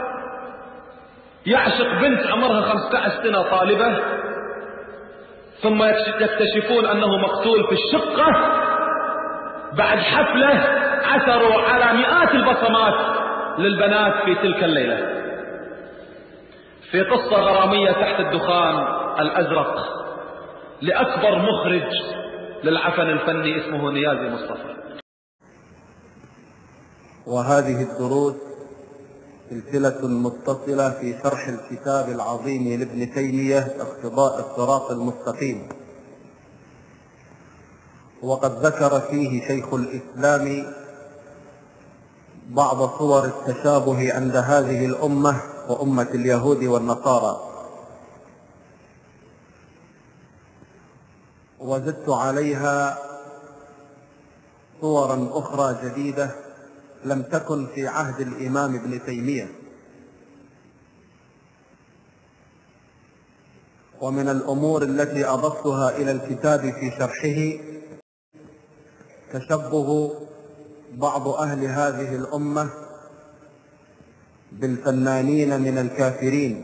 Speaker 1: يعشق بنت عمرها 15 سنة طالبة، ثم يكتشفون أنه مقتول في الشقة بعد حفلة عثروا على مئات البصمات للبنات في تلك الليلة، في قصة غرامية تحت الدخان الأزرق لأكبر مخرج للعفن الفني اسمه نيازي مصطفى.
Speaker 2: وهذه الدروس سلسلة متصلة في شرح الكتاب العظيم لابن تيمية اقتضاء الصراط المستقيم، وقد ذكر فيه شيخ الإسلام بعض صور التشابه عند هذه الأمة وأمة اليهود والنصارى، وزدت عليها صورا أخرى جديدة لم تكن في عهد الإمام ابن تيمية. ومن الأمور التي أضفتها إلى الكتاب في شرحه تشبه بعض أهل هذه الأمة بالفنانين من الكافرين،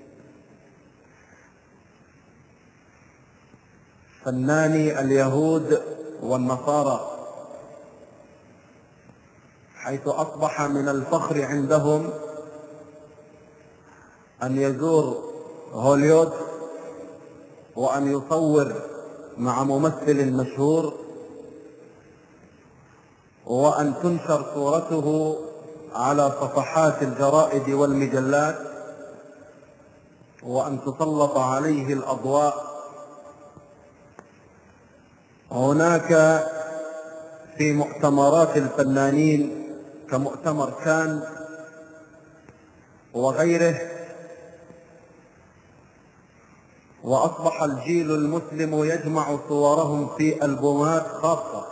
Speaker 2: فناني اليهود والنصارى، حيث أصبح من الفخر عندهم أن يزور هوليوود وأن يصور مع ممثل مشهور وأن تنشر صورته على صفحات الجرائد والمجلات وأن تسلط عليه الأضواء. هناك في مؤتمرات الفنانين كمؤتمر كان وغيره، وأصبح الجيل المسلم يجمع صورهم في ألبومات خاصة،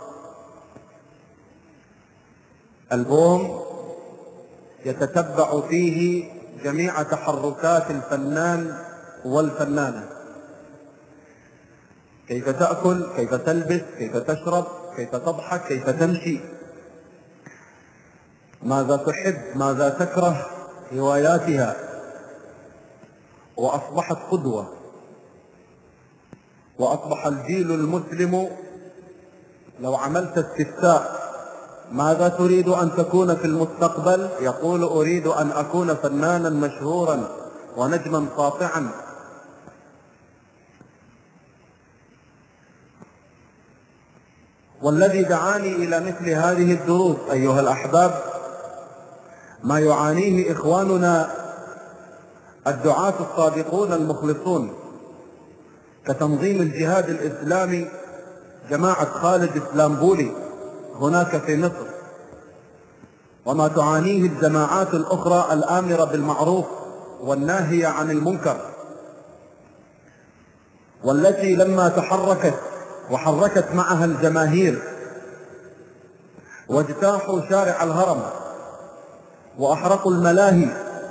Speaker 2: ألبوم يتتبع فيه جميع تحركات الفنان والفنانة، كيف تأكل، كيف تلبس، كيف تشرب، كيف تضحك، كيف تمشي، ماذا تحب، ماذا تكره، هواياتها، وأصبحت قدوة. وأصبح الجيل المسلم لو عملت استفتاء ماذا تريد أن تكون في المستقبل، يقول أريد أن أكون فنانا مشهورا ونجما ساطعا. والذي دعاني إلى مثل هذه الدروس أيها الأحباب ما يعانيه إخواننا الدعاة الصادقون المخلصون كتنظيم الجهاد الإسلامي، جماعة خالد إسلامبولي هناك في مصر، وما تعانيه الجماعات الأخرى الآمرة بالمعروف والناهية عن المنكر، والتي لما تحركت وحركت معها الجماهير واجتاحوا شارع الهرم وأحرقوا الملاهي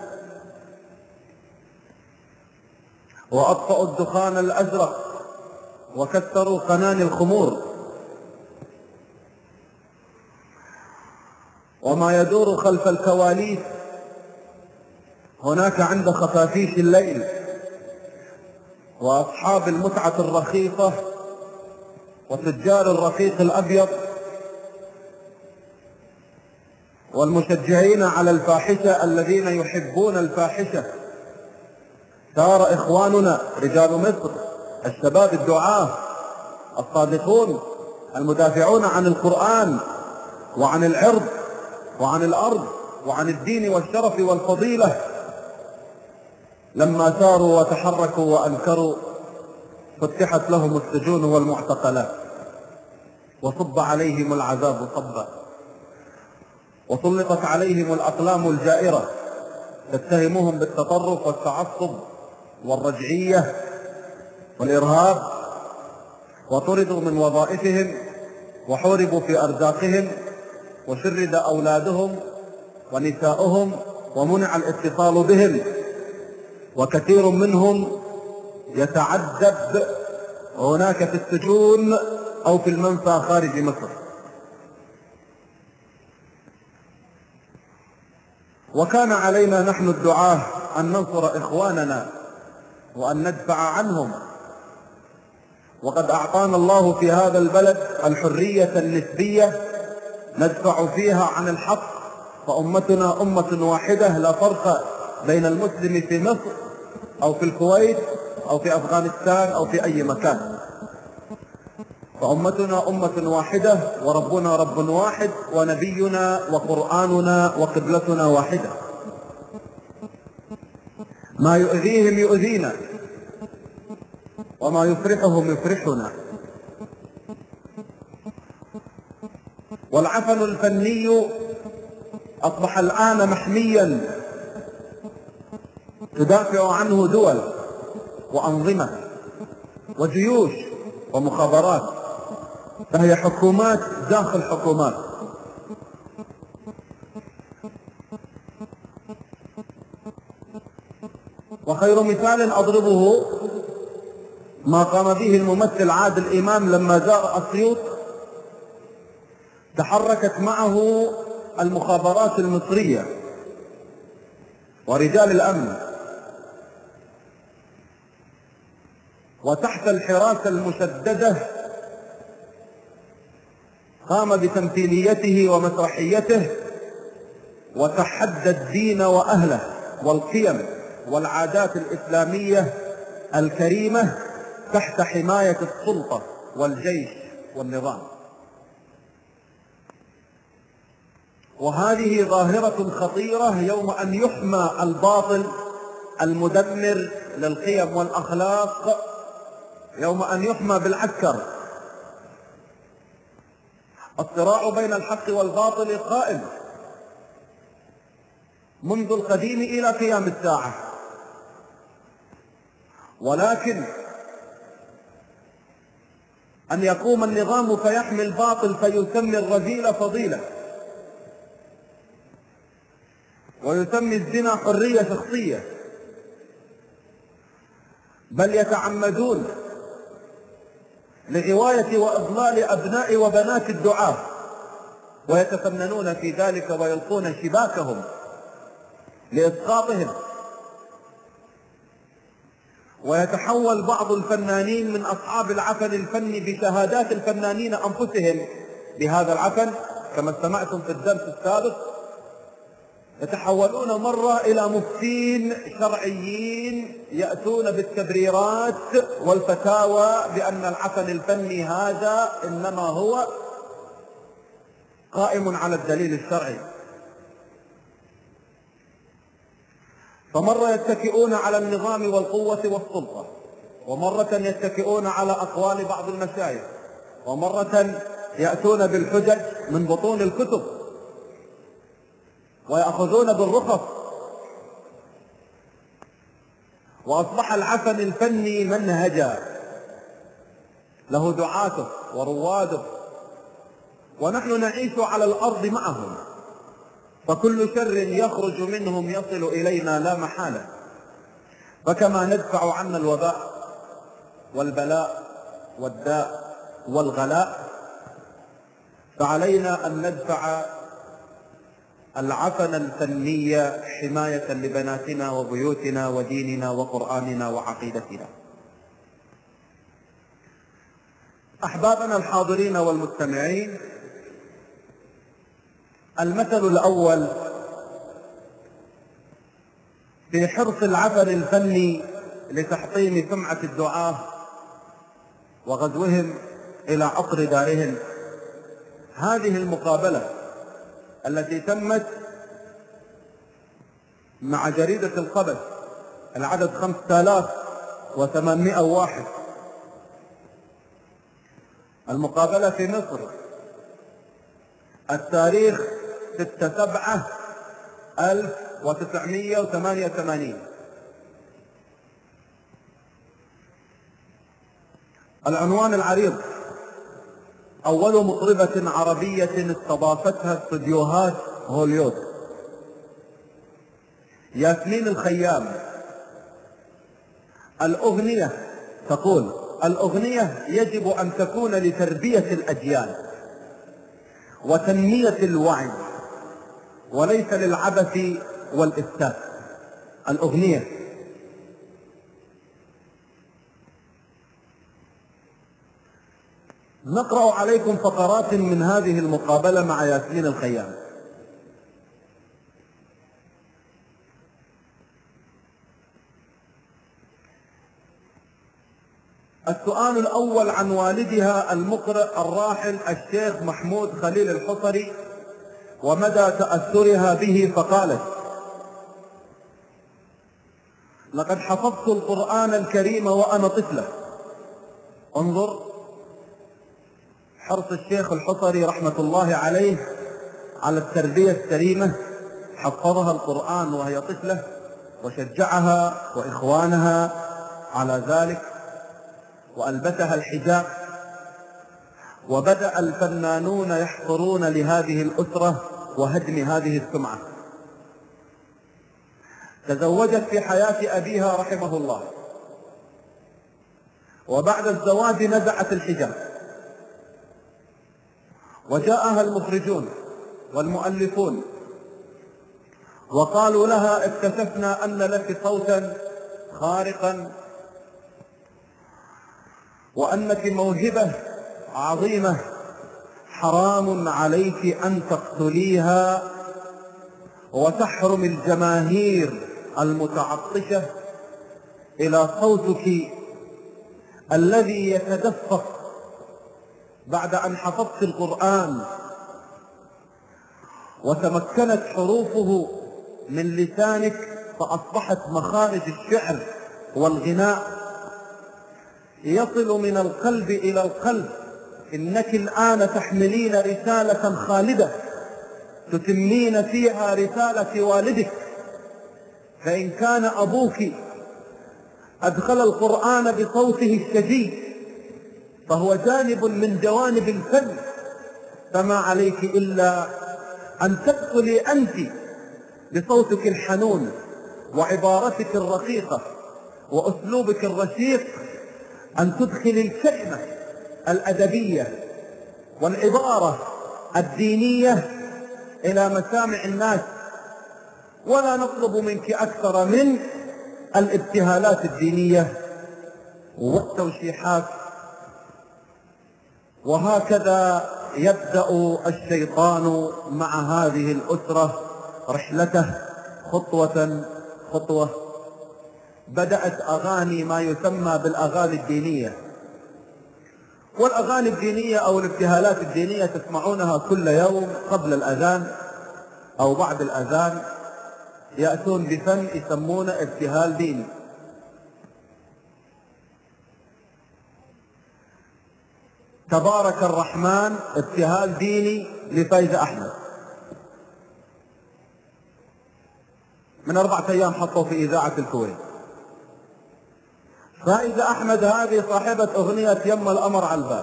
Speaker 2: وأطفأوا الدخان الأزرق وكسروا قناني الخمور وما يدور خلف الكواليس هناك عند خفافيش الليل وأصحاب المتعة الرخيصة وتجار الرقيق الأبيض والمشجعين على الفاحشة الذين يحبون الفاحشة، سار إخواننا رجال مصر الشباب الدعاة الصادقون المدافعون عن القرآن وعن العرض وعن الأرض وعن الدين والشرف والفضيلة، لما ساروا وتحركوا وأنكروا فتحت لهم السجون والمعتقلات وصب عليهم العذاب صبا وسلطت عليهم الأقلام الجائرة تتهمهم بالتطرف والتعصب والرجعية والإرهاب، وطردوا من وظائفهم وحوربوا في أرزاقهم وشرد أولادهم ونساؤهم ومنع الاتصال بهم، وكثير منهم يتعذب هناك في السجون أو في المنفى خارج مصر. وكان علينا نحن الدعاة أن ننصر إخواننا وأن ندفع عنهم، وقد أعطانا الله في هذا البلد الحرية النسبية ندفع فيها عن الحق، فأمتنا أمة واحدة لا فرق بين المسلم في مصر أو في الكويت أو في أفغانستان أو في أي مكان، فأمتنا أمة واحدة وربنا رب واحد ونبينا وقرآننا وقبلتنا واحدة، ما يؤذيهم يؤذينا وما يفرحهم يفرحنا. والعفن الفني أصبح الآن محميا تدافع عنه دول وأنظمة وجيوش ومخابرات، فهي حكومات داخل حكومات. وخير مثال أضربه ما قام به الممثل عادل إمام لما زار أسيوط تحركت معه المخابرات المصرية ورجال الأمن، وتحت الحراسة المشددة قام بتمثيليته ومسرحيته، وتحدى الدين وأهله والقيم والعادات الإسلامية الكريمة تحت حماية السلطة والجيش والنظام. وهذه ظاهرة خطيرة يوم أن يحمى الباطل المدمر للقيم والأخلاق، يوم أن يحمى بالعسكر. الصراع بين الحق والباطل قائم منذ القديم إلى قيام الساعة، ولكن أن يقوم النظام فيحمي الباطل فيسمي الرذيلة فضيلة، ويسمي الزنا حرية شخصية، بل يتعمدون لغواية وإضلال أبناء وبنات الدعاة، ويتفننون في ذلك ويلقون شباكهم لإسقاطهم. ويتحول بعض الفنانين من أصحاب العفن الفني بشهادات الفنانين أنفسهم بهذا العفن، كما سمعتم في الدرس السابق، يتحولون مرة إلى مفتين شرعيين يأتون بالتبريرات والفتاوى بأن العفن الفني هذا إنما هو قائم على الدليل الشرعي. فمرة يتكئون على النظام والقوة والسلطة، ومرة يتكئون على أقوال بعض المشايخ، ومرة يأتون بالحجج من بطون الكتب ويأخذون بالرخص. وأصبح العفن الفني منهجا له دعاته ورواده، ونحن نعيش على الأرض معهم، فكل شر يخرج منهم يصل إلينا لا محالة. فكما ندفع عنا الوباء والبلاء والداء والغلاء، فعلينا أن ندفع العفن الفني حماية لبناتنا وبيوتنا وديننا وقرآننا وعقيدتنا. أحبابنا الحاضرين والمستمعين، المثل الأول في حرص العفن الفني لتحطيم سمعة الدعاة وغزوهم إلى عقر دارهم، هذه المقابلة التي تمت مع جريدة القبس، العدد 5801. المقابلة في مصر، التاريخ 6/7/1988. العنوان العريض: أول مطربة عربية استضافتها استوديوهات هوليود، ياسمين الخيام. الأغنية تقول: الأغنية يجب أن تكون لتربية الأجيال وتنمية الوعي، وليس للعبث والإفساد. الأغنية. نقرأ عليكم فقرات من هذه المقابلة مع ياسمين الخيام. السؤال الأول عن والدها المقرئ الراحل الشيخ محمود خليل الحصري ومدى تأثرها به، فقالت: لقد حفظت القرآن الكريم وأنا طفلة. انظر حرص الشيخ الحصري رحمة الله عليه على التربية السليمة، حفظها القرآن وهي طفلة وشجعها وإخوانها على ذلك، وألبسها الحجاب. وبدأ الفنانون يحفرون لهذه الأسرة وهدم هذه السمعة. تزوجت في حياة أبيها رحمه الله، وبعد الزواج نزعت الحجاب وجاءها المخرجون والمؤلفون وقالوا لها اكتشفنا أن لك صوتا خارقا وأنك موهبة عظيمة، حرام عليك أن تقتليها وتحرم الجماهير المتعطشة إلى صوتك الذي يتدفق بعد أن حفظت القرآن وتمكنت حروفه من لسانك فأصبحت مخارج الشعر والغناء يصل من القلب إلى القلب. إنك الآن تحملين رسالة خالدة تتمين فيها رسالة والدك، فإن كان أبوك أدخل القرآن بصوته الشجي فهو جانب من جوانب الفن، فما عليك إلا أن تدخلي أنت بصوتك الحنون وعبارتك الرقيقة وأسلوبك الرشيق، أن تدخلي الكلمة الأدبية والعبارة الدينية إلى مسامع الناس. ولا نطلب منك أكثر من الابتهالات الدينية والتوشيحات. وهكذا يبدأ الشيطان مع هذه الأسرة رحلته خطوة خطوة. بدأت أغاني ما يسمى بالأغاني الدينية، والأغاني الدينية أو الابتهالات الدينية تسمعونها كل يوم قبل الأذان أو بعد الأذان، يأتون بفن يسمونه ابتهال ديني. تبارك الرحمن ابتهال ديني لفايزة أحمد، من 4 أيام حطوا في إذاعة الكويت. فايزة أحمد هذه صاحبة أغنية يم الأمر على الباب.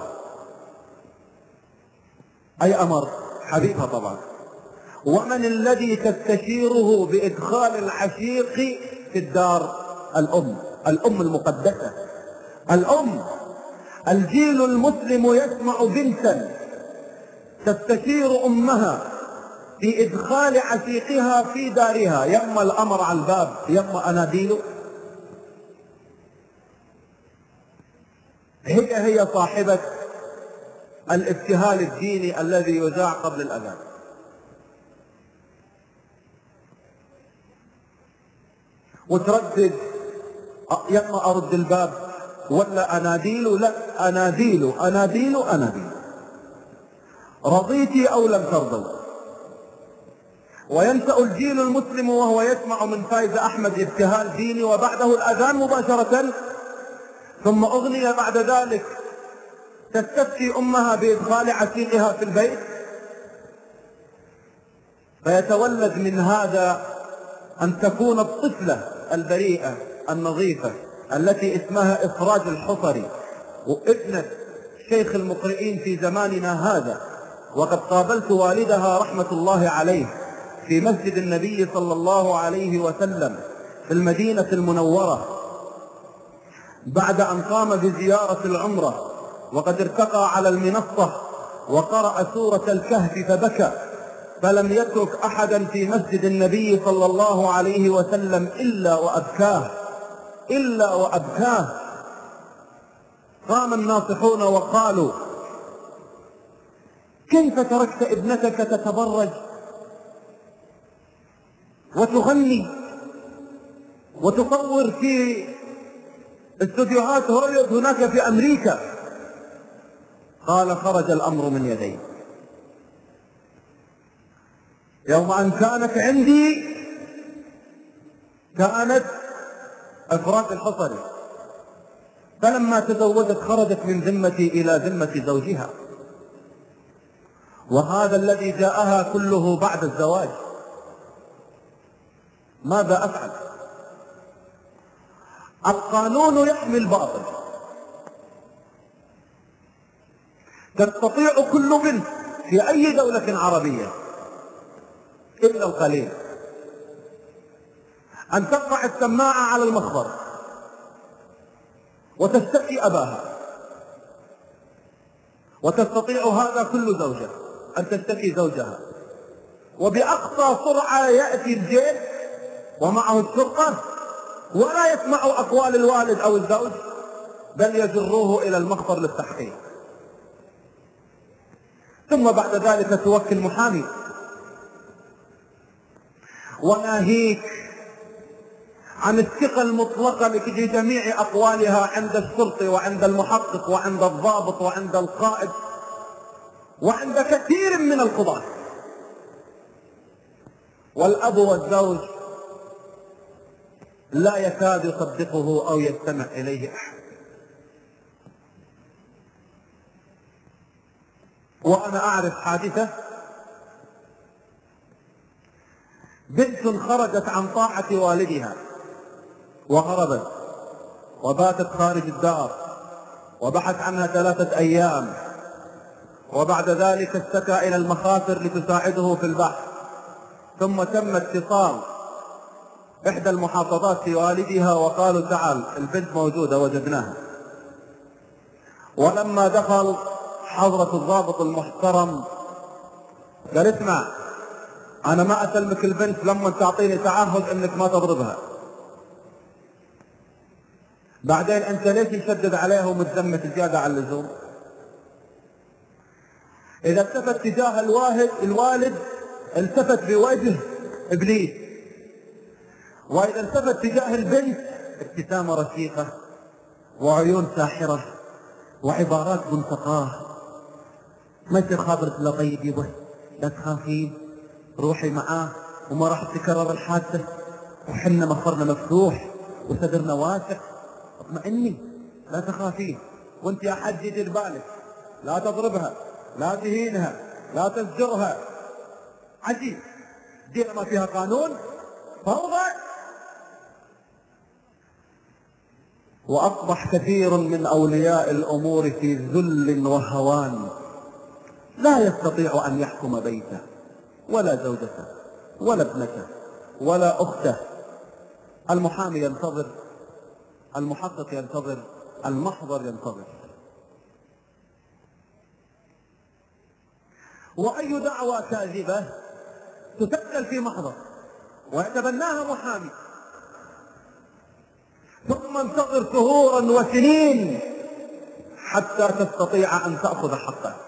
Speaker 2: أي أمر؟ حبيبها طبعا. ومن الذي تستشيره بإدخال العشيق في الدار؟ الأم المقدسة، الأم. الجيل المسلم يسمع بنتا تستشير أمها في إدخال عشيقها في دارها. يم الأمر على الباب، يم أناديله. هي صاحبة الابتهال الديني الذي يذاع قبل الأذان. وتردد يما أرد الباب ولا أناديله؟ لا، أناديله أناديله أناديله، رضيتي أو لم ترضوا. وينشأ الجيل المسلم وهو يسمع من فايزة أحمد ابتهال ديني، وبعده الأذان مباشرة، ثم أغنية بعد ذلك تستفتي أمها بإدخال عشيقها في البيت. فيتولد من هذا أن تكون الطفلة البريئة النظيفة التي اسمها إفراج الحصري، وابنة شيخ المقرئين في زماننا هذا. وقد قابلت والدها رحمة الله عليه في مسجد النبي صلى الله عليه وسلم في المدينة المنورة بعد أن قام بزيارة العمرة، وقد ارتقى على المنصة وقرأ سورة الكهف فبكى، فلم يترك أحدا في مسجد النبي صلى الله عليه وسلم إلا وأبكاه. قام الناصحون وقالوا: كيف تركت ابنتك تتبرج وتغني وتصور في استوديوهات هوليوود هناك في أمريكا؟ قال: خرج الأمر من يدي. يوم أن كانت عندي كانت إفراج الحصري، فلما تزوجت خرجت من ذمتي إلى ذمة زوجها. وهذا الذي جاءها كله بعد الزواج. ماذا أفعل؟ القانون يحمي الباطل. تستطيع كل بنت في أي دولة عربية إلا القليل أن ترفع السماعة على المخبر وتستحي أباها، وتستطيع هذا كل زوجة. أن تشتكي زوجها، وبأقصى سرعة يأتي الجيش ومعه الشرطة ولا يسمع أقوال الوالد أو الزوج، بل يجروه إلى المخبر للتحقيق. ثم بعد ذلك توكل محامي. وناهيك عن الثقة المطلقة لجميع أقوالها عند الشرطي وعند المحقق وعند الضابط وعند القائد وعند كثير من القضاة. والأب والزوج لا يكاد يصدقه أو يستمع إليه أحد. وأنا أعرف حادثة، بنت خرجت عن طاعة والدها وهربت وباتت خارج الدار وبحث عنها 3 أيام، وبعد ذلك اشتكى إلى المخافر لتساعده في البحث. ثم تم اتصال إحدى المحافظات في والدها وقالوا تعال البنت موجودة وجدناها. ولما دخل حضرة الضابط المحترم قال اسمع، أنا ما أسلمك البنت لما تعطيني تعهد إنك ما تضربها. بعدين أنت ليش مشدد عليها ومتزمت زيادة عن اللزوم؟ إذا التفت تجاه الوالد التفت بوجه إبليس، وإذا التفت تجاه البنت ابتسامة رشيقة وعيون ساحرة وعبارات منتقاه. ما يصير خابرة الله طيب يبه، لا تخافين، روحي معاه وما راح تكرر الحادثة، وحنا مخرنا مفتوح وصدرنا واسع، اطمئني لا تخافين، وانت يا حج دير بالك، لا تضربها، لا تهينها، لا تزجرها. عجيب، دير ما فيها قانون، فوضى. وأصبح كثير من أولياء الأمور في ذل وهوان، لا يستطيع أن يحكم بيته ولا زوجته ولا ابنته ولا أخته. المحامي ينتظر، المحقق ينتظر، المحضر ينتظر. وأي دعوى كاذبة تسجل في محضر ويتبناها محامي، ثم انتظر شهورا وسنين حتى تستطيع أن تأخذ حقك.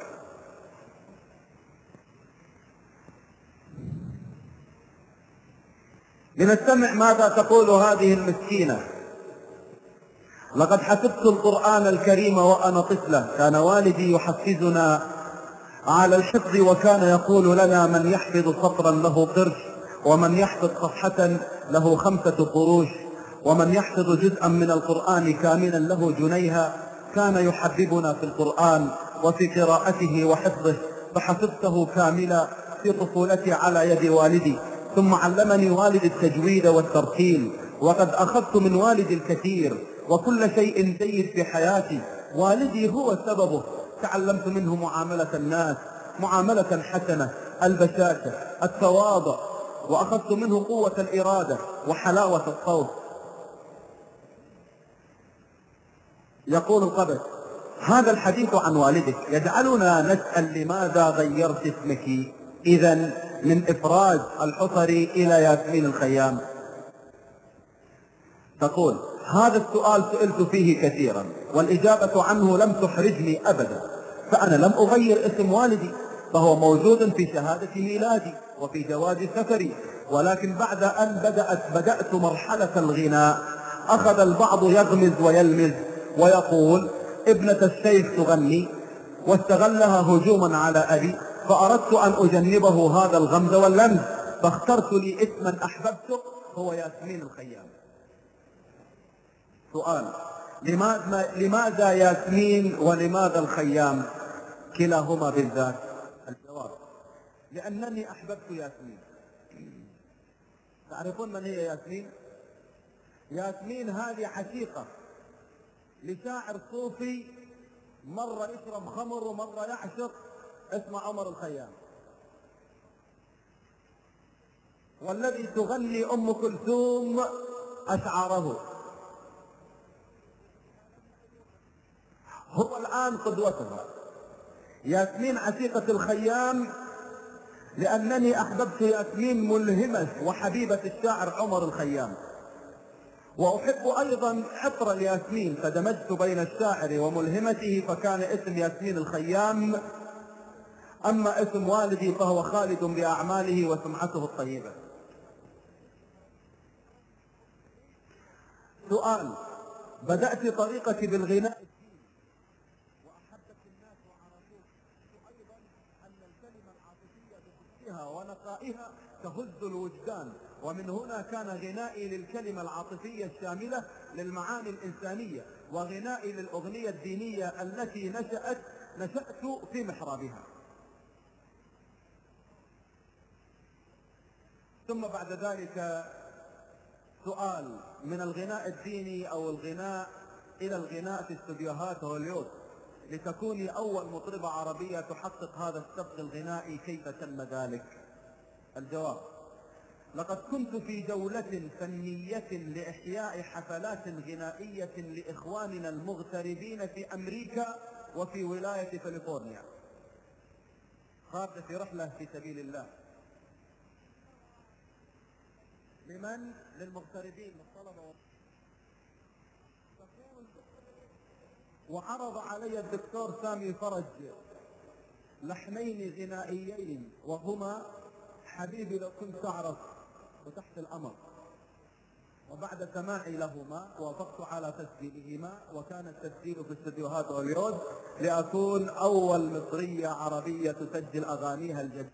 Speaker 2: لنستمع ماذا تقول هذه المسكينة. لقد حفظت القرآن الكريم وأنا طفلة، كان والدي يحفزنا على الحفظ وكان يقول لنا من يحفظ سطرا له قرش، ومن يحفظ صفحة له 5 قروش، ومن يحفظ جزءا من القرآن كاملا له جنيها. كان يحببنا في القرآن وفي قراءته وحفظه، فحفظته كاملا في طفولتي على يد والدي. ثم علمني والدي التجويد والترتيل، وقد أخذت من والدي الكثير، وكل شيء جيد في حياتي والدي هو سببه. تعلمت منه معاملة الناس معاملة حسنة، البشاشة، التواضع، وأخذت منه قوة الإرادة وحلاوة الصوت. يقول القبس: هذا الحديث عن والدك يجعلنا نسأل لماذا غيرت اسمك إذا من إفراج الحصري إلى ياسمين الخيام؟ تقول: هذا السؤال سئلت فيه كثيرا والإجابة عنه لم تحرجني أبدا، فأنا لم أغير اسم والدي، فهو موجود في شهادة ميلادي وفي جواز سفري، ولكن بعد أن بدأت مرحلة الغناء أخذ البعض يغمز ويلمز ويقول ابنة الشيخ تغني، واستغلها هجوما على أبي، فأردت أن أجنبه هذا الغمز واللمز، فاخترت لي اسما أحببته هو ياسمين الخيام. سؤال: لماذا ياسمين ولماذا الخيام كلاهما بالذات؟ الجواب: لأنني أحببت ياسمين. تعرفون من هي ياسمين؟ ياسمين هذه حقيقة لشاعر صوفي مرة يشرب خمر ومرة يعشق، اسمه عمر الخيام. والذي تغني أم كلثوم أشعاره هو الآن قدوتها. ياسمين عشيقة الخيام لأنني أحببت ياسمين ملهمة وحبيبة الشاعر عمر الخيام، وأحب أيضا عطر الياسمين، فدمجت بين الشاعر وملهمته فكان اسم ياسمين الخيام. أما اسم والدي فهو خالد بأعماله وسمعته الطيبة. سؤال: بدأت طريقتي بالغناء وأحبت الناس وعرفوك، أيضا أن الكلمة العاطفية بصدقها ونقائها تهز الوجدان، ومن هنا كان غنائي للكلمة العاطفية الشاملة للمعاني الإنسانية، وغنائي للأغنية الدينية التي نشأت في محرابها. ثم بعد ذلك سؤال: من الغناء الديني أو الغناء إلى الغناء في استوديوهات هوليوود لتكوني أول مطربة عربية تحقق هذا السبق الغنائي، كيف تم ذلك؟ الجواب: لقد كنت في جولة فنية لإحياء حفلات غنائية لإخواننا المغتربين في أمريكا وفي ولاية كاليفورنيا. خرجت في رحلة في سبيل الله. لمن؟ للمغتربين، للطلبة. وعرض علي الدكتور سامي فرج لحنين غنائيين، وهما حبيبي لو كنت تعرف وتحت الأمر. وبعد سماعي لهما وافقت على تسجيلهما، وكان التسجيل في استديوهات هوليوود لأكون أول مصرية عربية تسجل أغانيها الجديدة.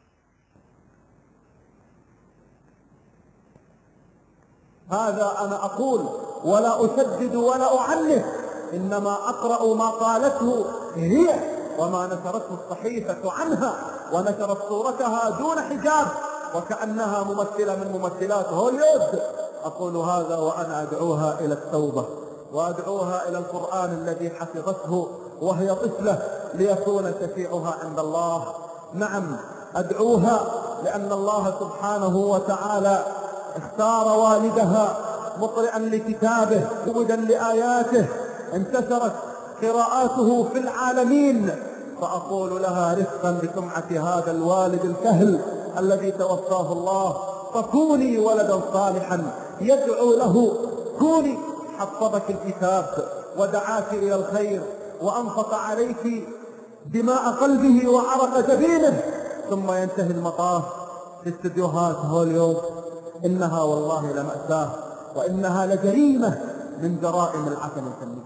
Speaker 2: هذا أنا أقول ولا أسدد ولا أعنف، إنما أقرأ ما قالته هي وما نشرته الصحيفة عنها، ونشرت صورتها دون حجاب وكأنها ممثلة من ممثلات هوليوود. أقول هذا وأنا أدعوها إلى التوبة، وأدعوها إلى القرآن الذي حفظته وهي طفلة ليكون شفيعها عند الله. نعم أدعوها، لأن الله سبحانه وتعالى اختار والدها مقرئا لكتابه مبدا لآياته، انتشرت قراءاته في العالمين. فأقول لها رفقا بسمعة هذا الوالد الكهل الذي توفاه الله، فكوني ولدا صالحا يدعو له، كوني حفظك الكتاب ودعاك إلى الخير وأنفق عليك دماء قلبه وعرق جبينه، ثم ينتهي المطاف في استديوهات هوليوود. إنها والله لمأساة، وإنها لجريمة من جرائم العفن الفني.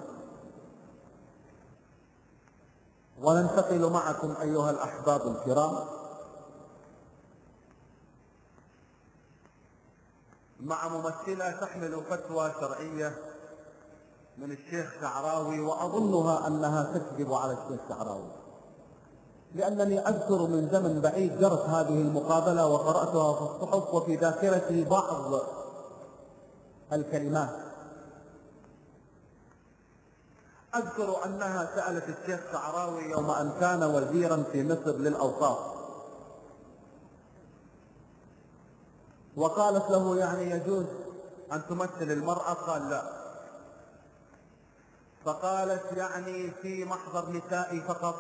Speaker 2: وننتقل معكم أيها الأحباب الكرام مع ممثلة تحمل فتوى شرعية من الشيخ شعراوي، وأظنها أنها تكذب على الشيخ شعراوي، لأنني أذكر من زمن بعيد جرت هذه المقابلة وقرأتها في الصحف وفي ذاكرتي بعض الكلمات. أذكر أنها سألت الشيخ شعراوي يوم أن كان وزيرا في مصر للأوقاف، وقالت له يعني يجوز أن تمثل المرأة؟ قال لا. فقالت يعني في محضر نسائي فقط؟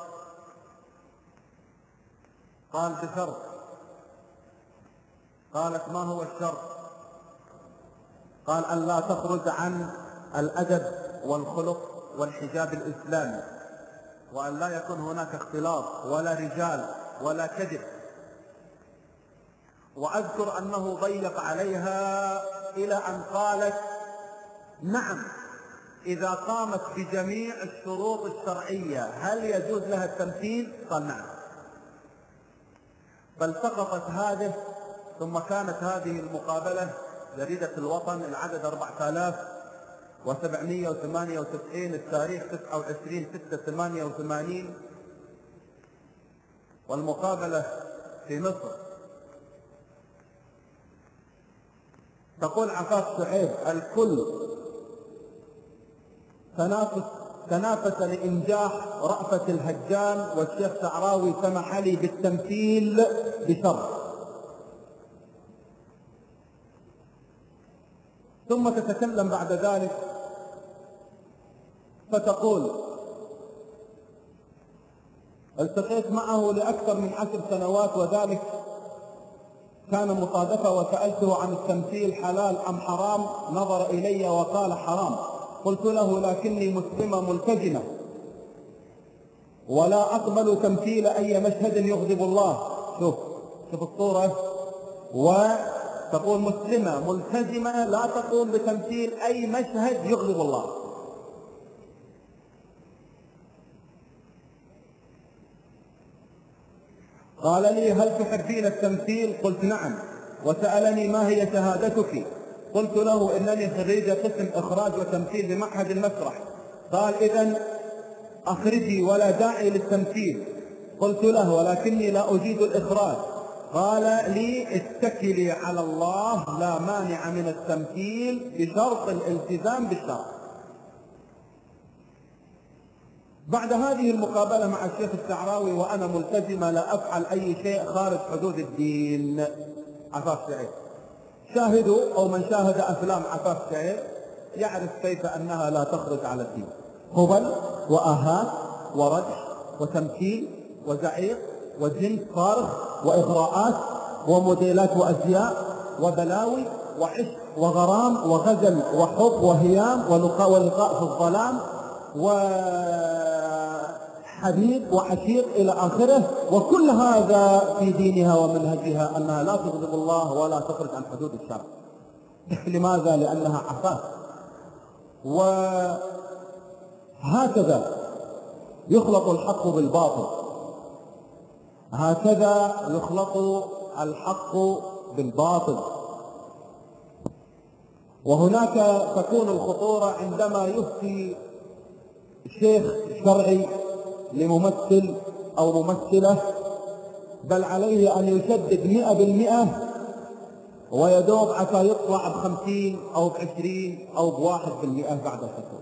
Speaker 2: قال بشرط. قالت ما هو الشرط؟ قال أن لا تخرج عن الأدب والخلق والحجاب الإسلامي، وأن لا يكون هناك اختلاط ولا رجال ولا كذب. وأذكر أنه ضيق عليها إلى أن قالت نعم إذا قامت بجميع الشروط الشرعية هل يجوز لها التمثيل؟ قال نعم. فالتقطت هذه، ثم كانت هذه المقابلة جريدة الوطن، العدد 4798، التاريخ 29/6/88، والمقابلة في مصر. تقول عفاف شعيب الكل تنافس لإنجاح رأفة الهجان، والشيخ شعراوي سمح لي بالتمثيل بشرط. ثم تتكلم بعد ذلك فتقول التقيت معه لأكثر من 10 سنوات، وذلك كان مصادفة وسألته عن التمثيل حلال أم حرام، نظر إلي وقال حرام. قلت له لكني مسلمة ملتزمة ولا أقبل تمثيل أي مشهد يغضب الله. شوف الصورة، وتقول مسلمة ملتزمة لا تقوم بتمثيل أي مشهد يغضب الله. قال لي هل تحبين التمثيل؟ قلت نعم. وسألني ما هي شهادتك؟ قلت له إنني خريجة قسم إخراج وتمثيل بمعهد المسرح. قال إذن أخرجي ولا داعي للتمثيل. قلت له ولكني لا أجيد الإخراج. قال لي اتكلي على الله لا مانع من التمثيل بشرط الالتزام بالشرع. بعد هذه المقابلة مع الشيخ الشعراوي وأنا ملتزمة لا أفعل أي شيء خارج حدود الدين. عفاف شعير، شاهدوا أو من شاهد أفلام عفاف شعير يعرف كيف أنها لا تخرج على الدين. هبل وآهات ورجح وتمثيل وزعيق وجنس فارغ وإغراءات وموديلات وأزياء وبلاوي وعشق وغرام وغزل وحب وهيام ولقاء في الظلام وحبيب وعشيق إلى آخره. وكل هذا في دينها ومنهجها أنها لا تغضب الله ولا تخرج عن حدود الشرع. لماذا؟ لأنها عفاف. وهكذا يخلط الحق بالباطل، هكذا يخلط الحق بالباطل. وهناك تكون الخطورة عندما يفتي شيخ شرعي لممثل أو ممثلة، بل عليه أن يشدد 100% ويدوب حتى يطلع ب50 أو ب20 أو ب1% بعد الفتوى.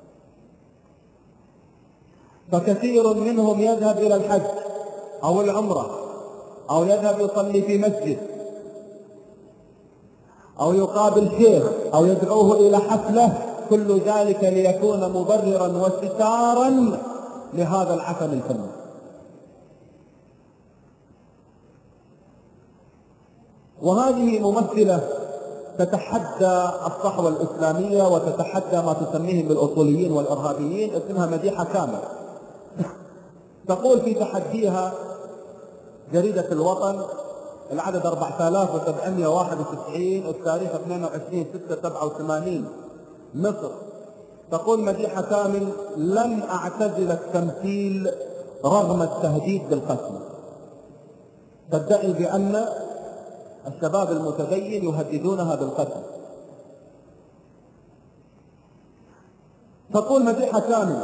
Speaker 2: فكثير منهم يذهب إلى الحج أو العمرة أو يذهب يصلي في مسجد أو يقابل شيخ أو يدعوه إلى حفلة، كل ذلك ليكون مبررا وستارا لهذا العفن الفني. وهذه ممثلة تتحدى الصحوة الإسلامية وتتحدى ما تسميهم بالأصوليين والإرهابيين، اسمها مديحة كامل. تقول في تحديها جريدة الوطن العدد 4791 التاريخ 22/6/87 مصر. تقول مديحة كامل لن أعتزل التمثيل رغم التهديد بالقتل. تدعي بأن الشباب المتدين يهددونها بالقتل. تقول مديحة كامل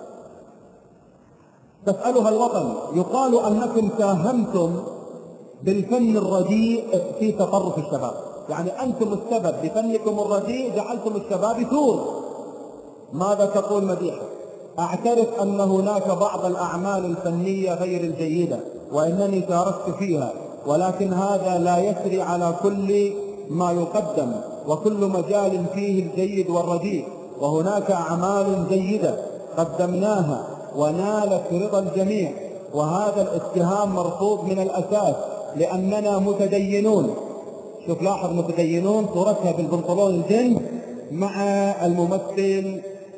Speaker 2: تسألها الوطن يقال أنكم ساهمتم بالفن الرديء في تطرف الشباب، يعني أنتم السبب بفنكم الرديء جعلتم الشباب ثور. ماذا تقول مديحة؟ أعترف أن هناك بعض الأعمال الفنية غير الجيدة وإنني شاركت فيها، ولكن هذا لا يسري على كل ما يقدم، وكل مجال فيه الجيد والرديء، وهناك أعمال جيدة قدمناها ونالت رضا الجميع، وهذا الاتهام مرفوض من الأساس لأننا متدينون. شوف لاحظ متدينون صورتها بالبنطلون الجن مع الممثل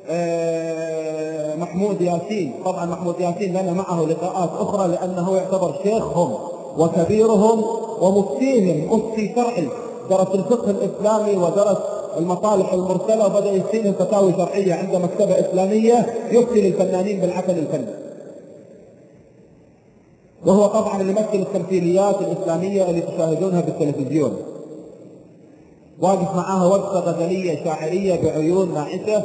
Speaker 2: محمود ياسين. طبعا محمود ياسين لنا معه لقاءات أخرى لأنه يعتبر شيخهم وكبيرهم ومفتيهم، مفتي شرعي، درس الفقه الإسلامي ودرس المصالح المرسلة وبدأ يستلم فتاوي شرعية عند مكتبة إسلامية يفتي للفنانين بالعفن الفني. وهو طبعا اللي يمثل التمثيليات الإسلامية اللي تشاهدونها بالتلفزيون. واقف معاها وقفة غزلية شاعرية بعيون ناعسة.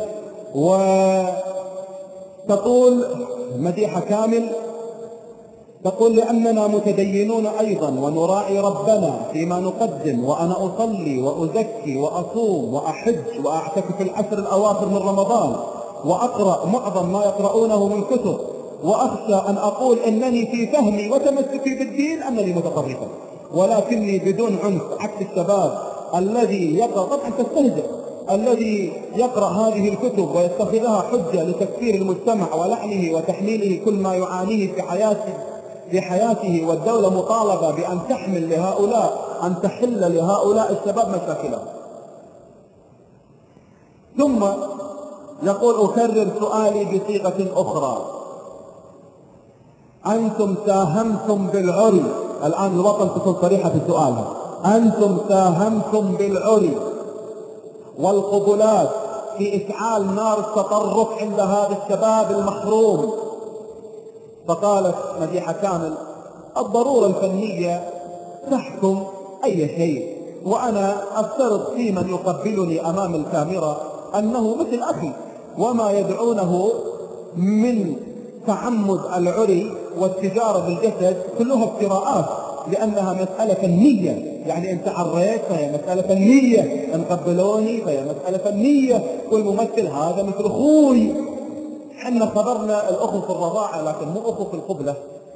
Speaker 2: وتقول مديحة كامل تقول لأننا متدينون أيضا ونراعي ربنا فيما نقدم، وأنا أصلي وأزكي وأصوم وأحج وأعتكف العشر الأواخر من رمضان وأقرأ معظم ما يقرؤونه من كتب، وأخشى أن أقول أنني في فهمي وتمسكي بالدين أنني متطرفة، ولكني بدون عنف عكس الشباب الذي يقرأ طبعا تستهزئ الذي يقرأ هذه الكتب ويتخذها حجة لتكفير المجتمع ولعنه وتحميله كل ما يعانيه في حياته، والدولة مطالبة بأن تحمل لهؤلاء أن تحل لهؤلاء الشباب مشاكلهم. ثم يقول: أكرر سؤالي بصيغة أخرى، أنتم ساهمتم بالعري، الآن الوطن تكون صريحة في سؤالها، أنتم ساهمتم بالعري والقبلات في إشعال نار التطرف عند هذا الشباب المحروم. فقالت مديحة كامل: الضرورة الفنية تحكم أي شيء، وأنا أفترض في من يقبلني أمام الكاميرا أنه مثل أخي، وما يدعونه من تعمد العري والتجارة بالجسد كلها افتراءات، لأنها مسألة فنية. يعني إن تعريت فهي مسألة فنية، إن قبلوني فهي مسألة فنية، والممثل هذا مثل أخوي. حنا خبرنا الأخو في الرضاعة لكن مو أخو في القبلة.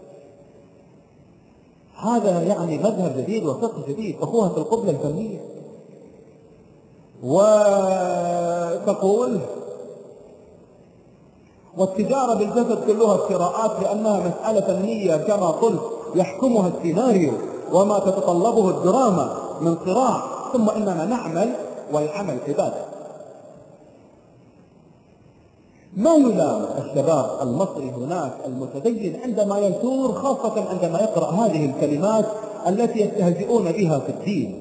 Speaker 2: هذا يعني مذهب جديد وفقه جديد، أخوها في القبلة الفنية. وتقول: والتجارة بالجسد كلها افتراءات لأنها مسألة فنية كما قلت يحكمها السيناريو وما تتطلبه الدراما من صراع، ثم إننا نعمل والعمل عبادة. ما يلام الشباب المصري هناك المتدين عندما يثور، خاصة عندما يقرأ هذه الكلمات التي يستهزئون بها في الدين.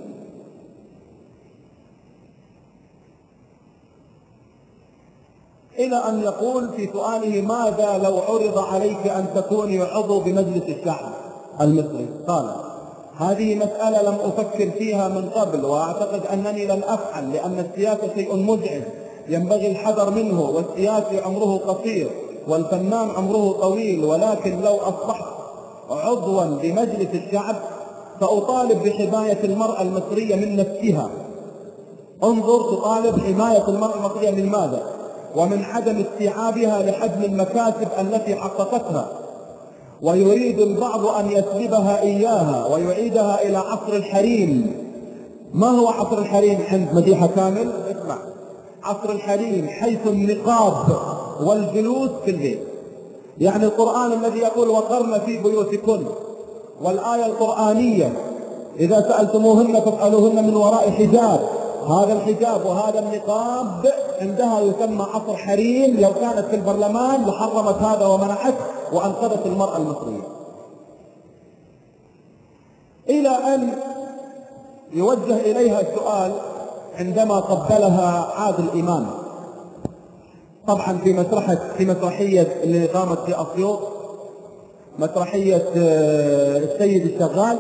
Speaker 2: إلى أن يقول في سؤاله: ماذا لو عرض عليك أن تكوني عضو بمجلس الشعب المصري؟ قال: هذه مسألة لم أفكر فيها من قبل، وأعتقد أنني لن أفعل، لأن السياسة شيء مزعج ينبغي الحذر منه، والسياسي عمره قصير والفنان عمره طويل، ولكن لو أصبحت عضوا بمجلس الشعب سأطالب بحماية المرأة المصرية من نفسها. انظر، تطالب حماية المرأة المصرية من ماذا؟ ومن عدم استيعابها لحجم المكاسب التي حققتها. ويريد البعض أن يسلبها إياها ويعيدها إلى عصر الحريم. ما هو عصر الحريم عند مديحة كامل؟ اسمع: عصر الحريم حيث النقاب والجلوس في البيت. يعني القرآن الذي يقول: وقرن في بيوتكن، والآية القرآنية: إذا سألتموهن فاسألوهن من وراء حجاب. هذا الحجاب وهذا النقاب عندها يسمى عصر حريم. لو كانت في البرلمان لحرمت هذا ومنعته وأنقذت المرأة المصرية. إلى أن يوجه إليها السؤال عندما قبلها عادل إمام، طبعا في مسرحية اللي قامت في أسيوط، مسرحية السيد الشغال،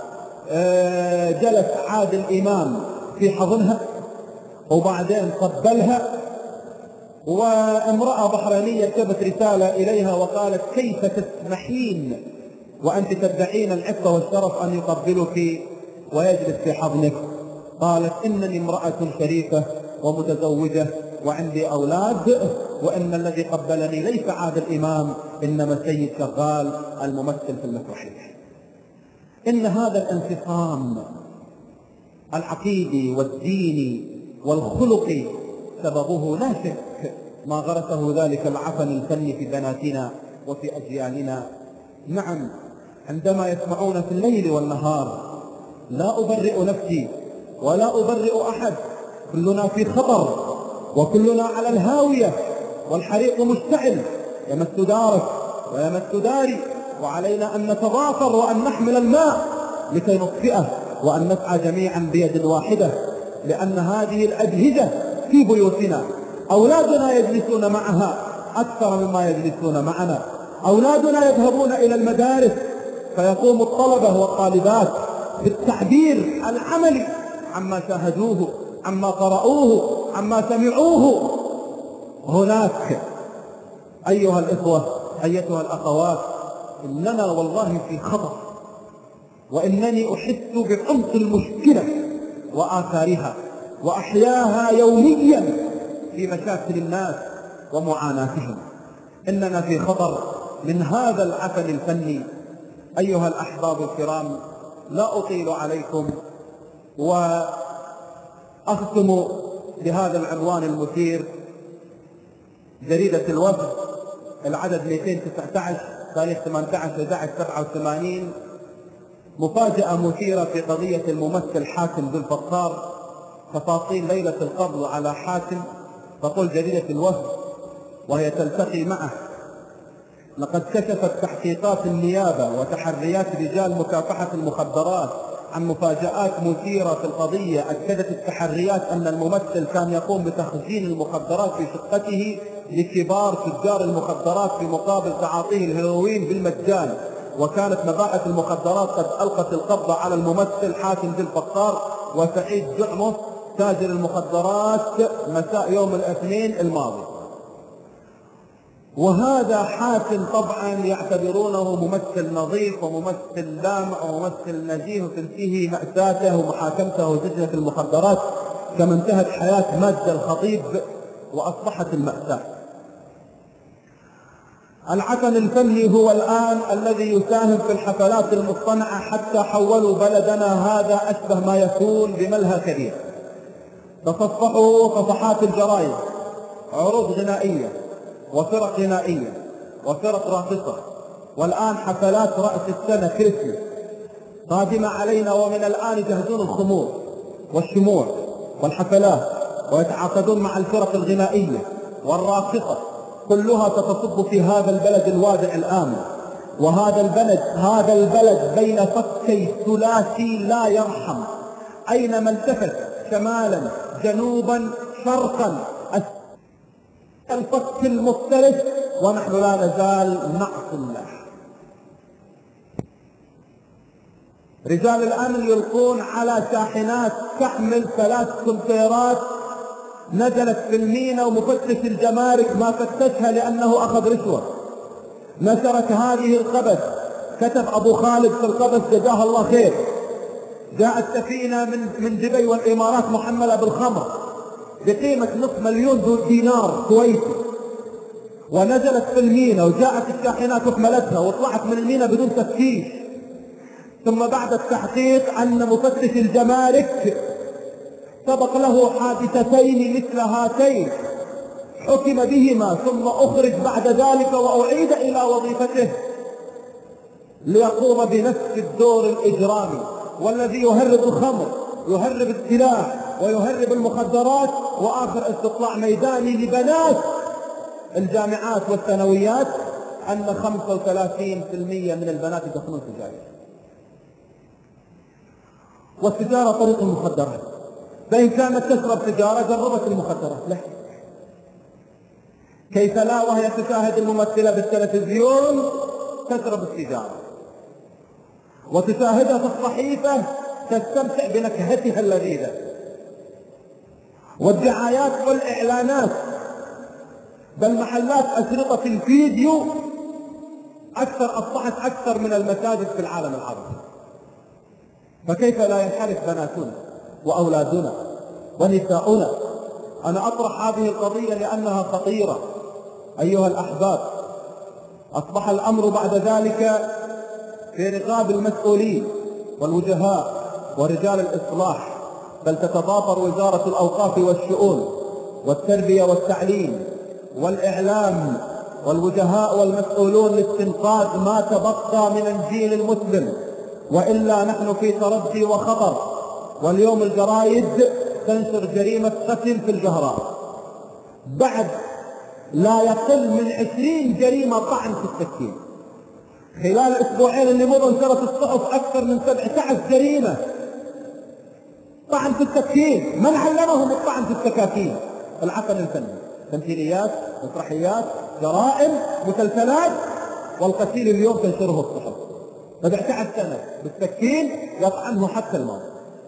Speaker 2: جلس عادل إمام في حضنها وبعدين قبلها، وامرأة بحرينية كتبت رسالة إليها وقالت: كيف تسمحين وأنت تدعين العفة والشرف أن يقبلك ويجلس في حضنك؟ قالت: إنني امرأة شريفة ومتزوجة وعندي أولاد، وإن الذي قبلني ليس عادل إمام إنما السيد شغال الممثل في المسرحية. إن هذا الانفصام العقيدي والديني والخلقي سببه لا شك ما غرسه ذلك العفن الفني في بناتنا وفي أجيالنا. نعم، عندما يسمعون في الليل والنهار: لا أبرئ نفسي ولا أبرئ أحد، كلنا في خطر وكلنا على الهاوية والحريق مشتعل، يمس دارك ويمس داري، وعلينا أن نتضافر وأن نحمل الماء لكي نطفئه، وأن نسعى جميعا بيد واحدة، لأن هذه الأجهزة في بيوتنا أولادنا يجلسون معها أكثر مما يجلسون معنا. أولادنا يذهبون إلى المدارس فيقوم الطلبة والطالبات بالتعبير العملي عما شاهدوه، عما قرأوه، عما سمعوه. هناك أيها الإخوة، أيتها الأخوات، إننا والله في خطر، وإنني أحس بعمق المشكلة وآثارها وأحياها يوميا في مشاكل الناس ومعاناتهم. إننا في خطر من هذا العفن الفني. أيها الأحباب الكرام، لا أطيل عليكم وأختم بهذا العنوان المثير. جريدة الوفد العدد 219 تاريخ 18/11/87 مفاجأة مثيرة في قضية الممثل حاتم ذو الفقار. تفاصيل ليلة القبض على حاتم تقول جريدة الوفد وهي تلتقي معه: لقد كشفت تحقيقات النيابة وتحريات رجال مكافحة المخدرات عن مفاجآت مثيرة في القضية. أكدت التحريات أن الممثل كان يقوم بتخزين المخدرات في شقته لكبار تجار المخدرات في مقابل تعاطيه الهيروين بالمجان. وكانت مباحث المخدرات قد ألقت القبض على الممثل حاتم ذو الفقار وسعيد جعمه تاجر المخدرات مساء يوم الاثنين الماضي. وهذا حاتم طبعا يعتبرونه ممثل نظيف وممثل لامع وممثل نزيه، وتنتهي مأساته ومحاكمته وسجنه في المخدرات كما انتهت حياة مادة الخطيب وأصبحت المأساة. العفن الفني هو الآن الذي يساهم في الحفلات المصطنعة، حتى حولوا بلدنا هذا أشبه ما يكون بملهى كبير. تصفحوا صفحات الجرائد عروض غنائية وفرق غنائية وفرق راقصة، والآن حفلات رأس السنة كريسمس قادمة علينا، ومن الآن يجهزون الخمور والشموع والحفلات ويتعاقدون مع الفرق الغنائية والراقصة، كلها تتصب في هذا البلد الوادع الآمن. وهذا البلد بين فكي ثلاثي لا يرحم، أينما التفت شمالا جنوبا شرقا الفك المختلف، ونحن لا نزال نعصي الله. رجال الأمن يلقون على شاحنات تحمل 3 كونتينرات نزلت في المينا، ومفتش الجمارك ما فتشها لأنه أخذ رشوة. نشرت هذه الخبث، كتب أبو خالد في الخبث جزاه الله خير: جاءت سفينة من دبي والإمارات محملة بالخمر بقيمة $500,000 دينار كويتي، ونزلت في المينا، وجاءت الشاحنات وحملتها وطلعت من المينا بدون تفتيش. ثم بعد التحقيق أن مفتش الجمارك سبق له حادثتين مثل هاتين حكم بهما، ثم أخرج بعد ذلك وأعيد إلى وظيفته ليقوم بنفس الدور الإجرامي، والذي يهرب الخمر يهرب السلاح ويهرب المخدرات، وآخر استطلاع ميداني لبنات الجامعات والثانويات أن 35% من البنات يدخنون سجاير. والسجارة طريق المخدرات، فإن كانت تشرب سجارة جربت المخدرات لا. كيف لا وهي تشاهد الممثلة بالتلفزيون تشرب السجارة، وتشاهدها في الصحيفة تستمتع بنكهتها اللذيذة، والدعايات والإعلانات بل محلات أشرطة الفيديو أصبحت أكثر من المساجد في العالم العربي. فكيف لا ينحرف بناتنا وأولادنا ونساؤنا؟ أنا أطرح هذه القضية لأنها خطيرة أيها الأحباب. أصبح الأمر بعد ذلك في رقاب المسؤولين والوجهاء ورجال الإصلاح، بل تتضافر وزارة الأوقاف والشؤون والتربية والتعليم والإعلام والوجهاء والمسؤولون لاستنقاذ ما تبقى من الجيل المسلم، وإلا نحن في تردي وخطر. واليوم الجرائد تنشر جريمة قتل في الجهراء، بعد لا يقل من 20 جريمة طعن في السكين. خلال الأسبوعين اللي مضوا انشرت الصحف أكثر من 17 جريمة طعن في السكين. من علمهم الطعن في السكاكين؟ العفن الفني، تمثيليات، مسرحيات، جرائم، مسلسلات، والقتيل اليوم تنشره الصحف. 17 سنة بالسكين يطعنه حتى الموت.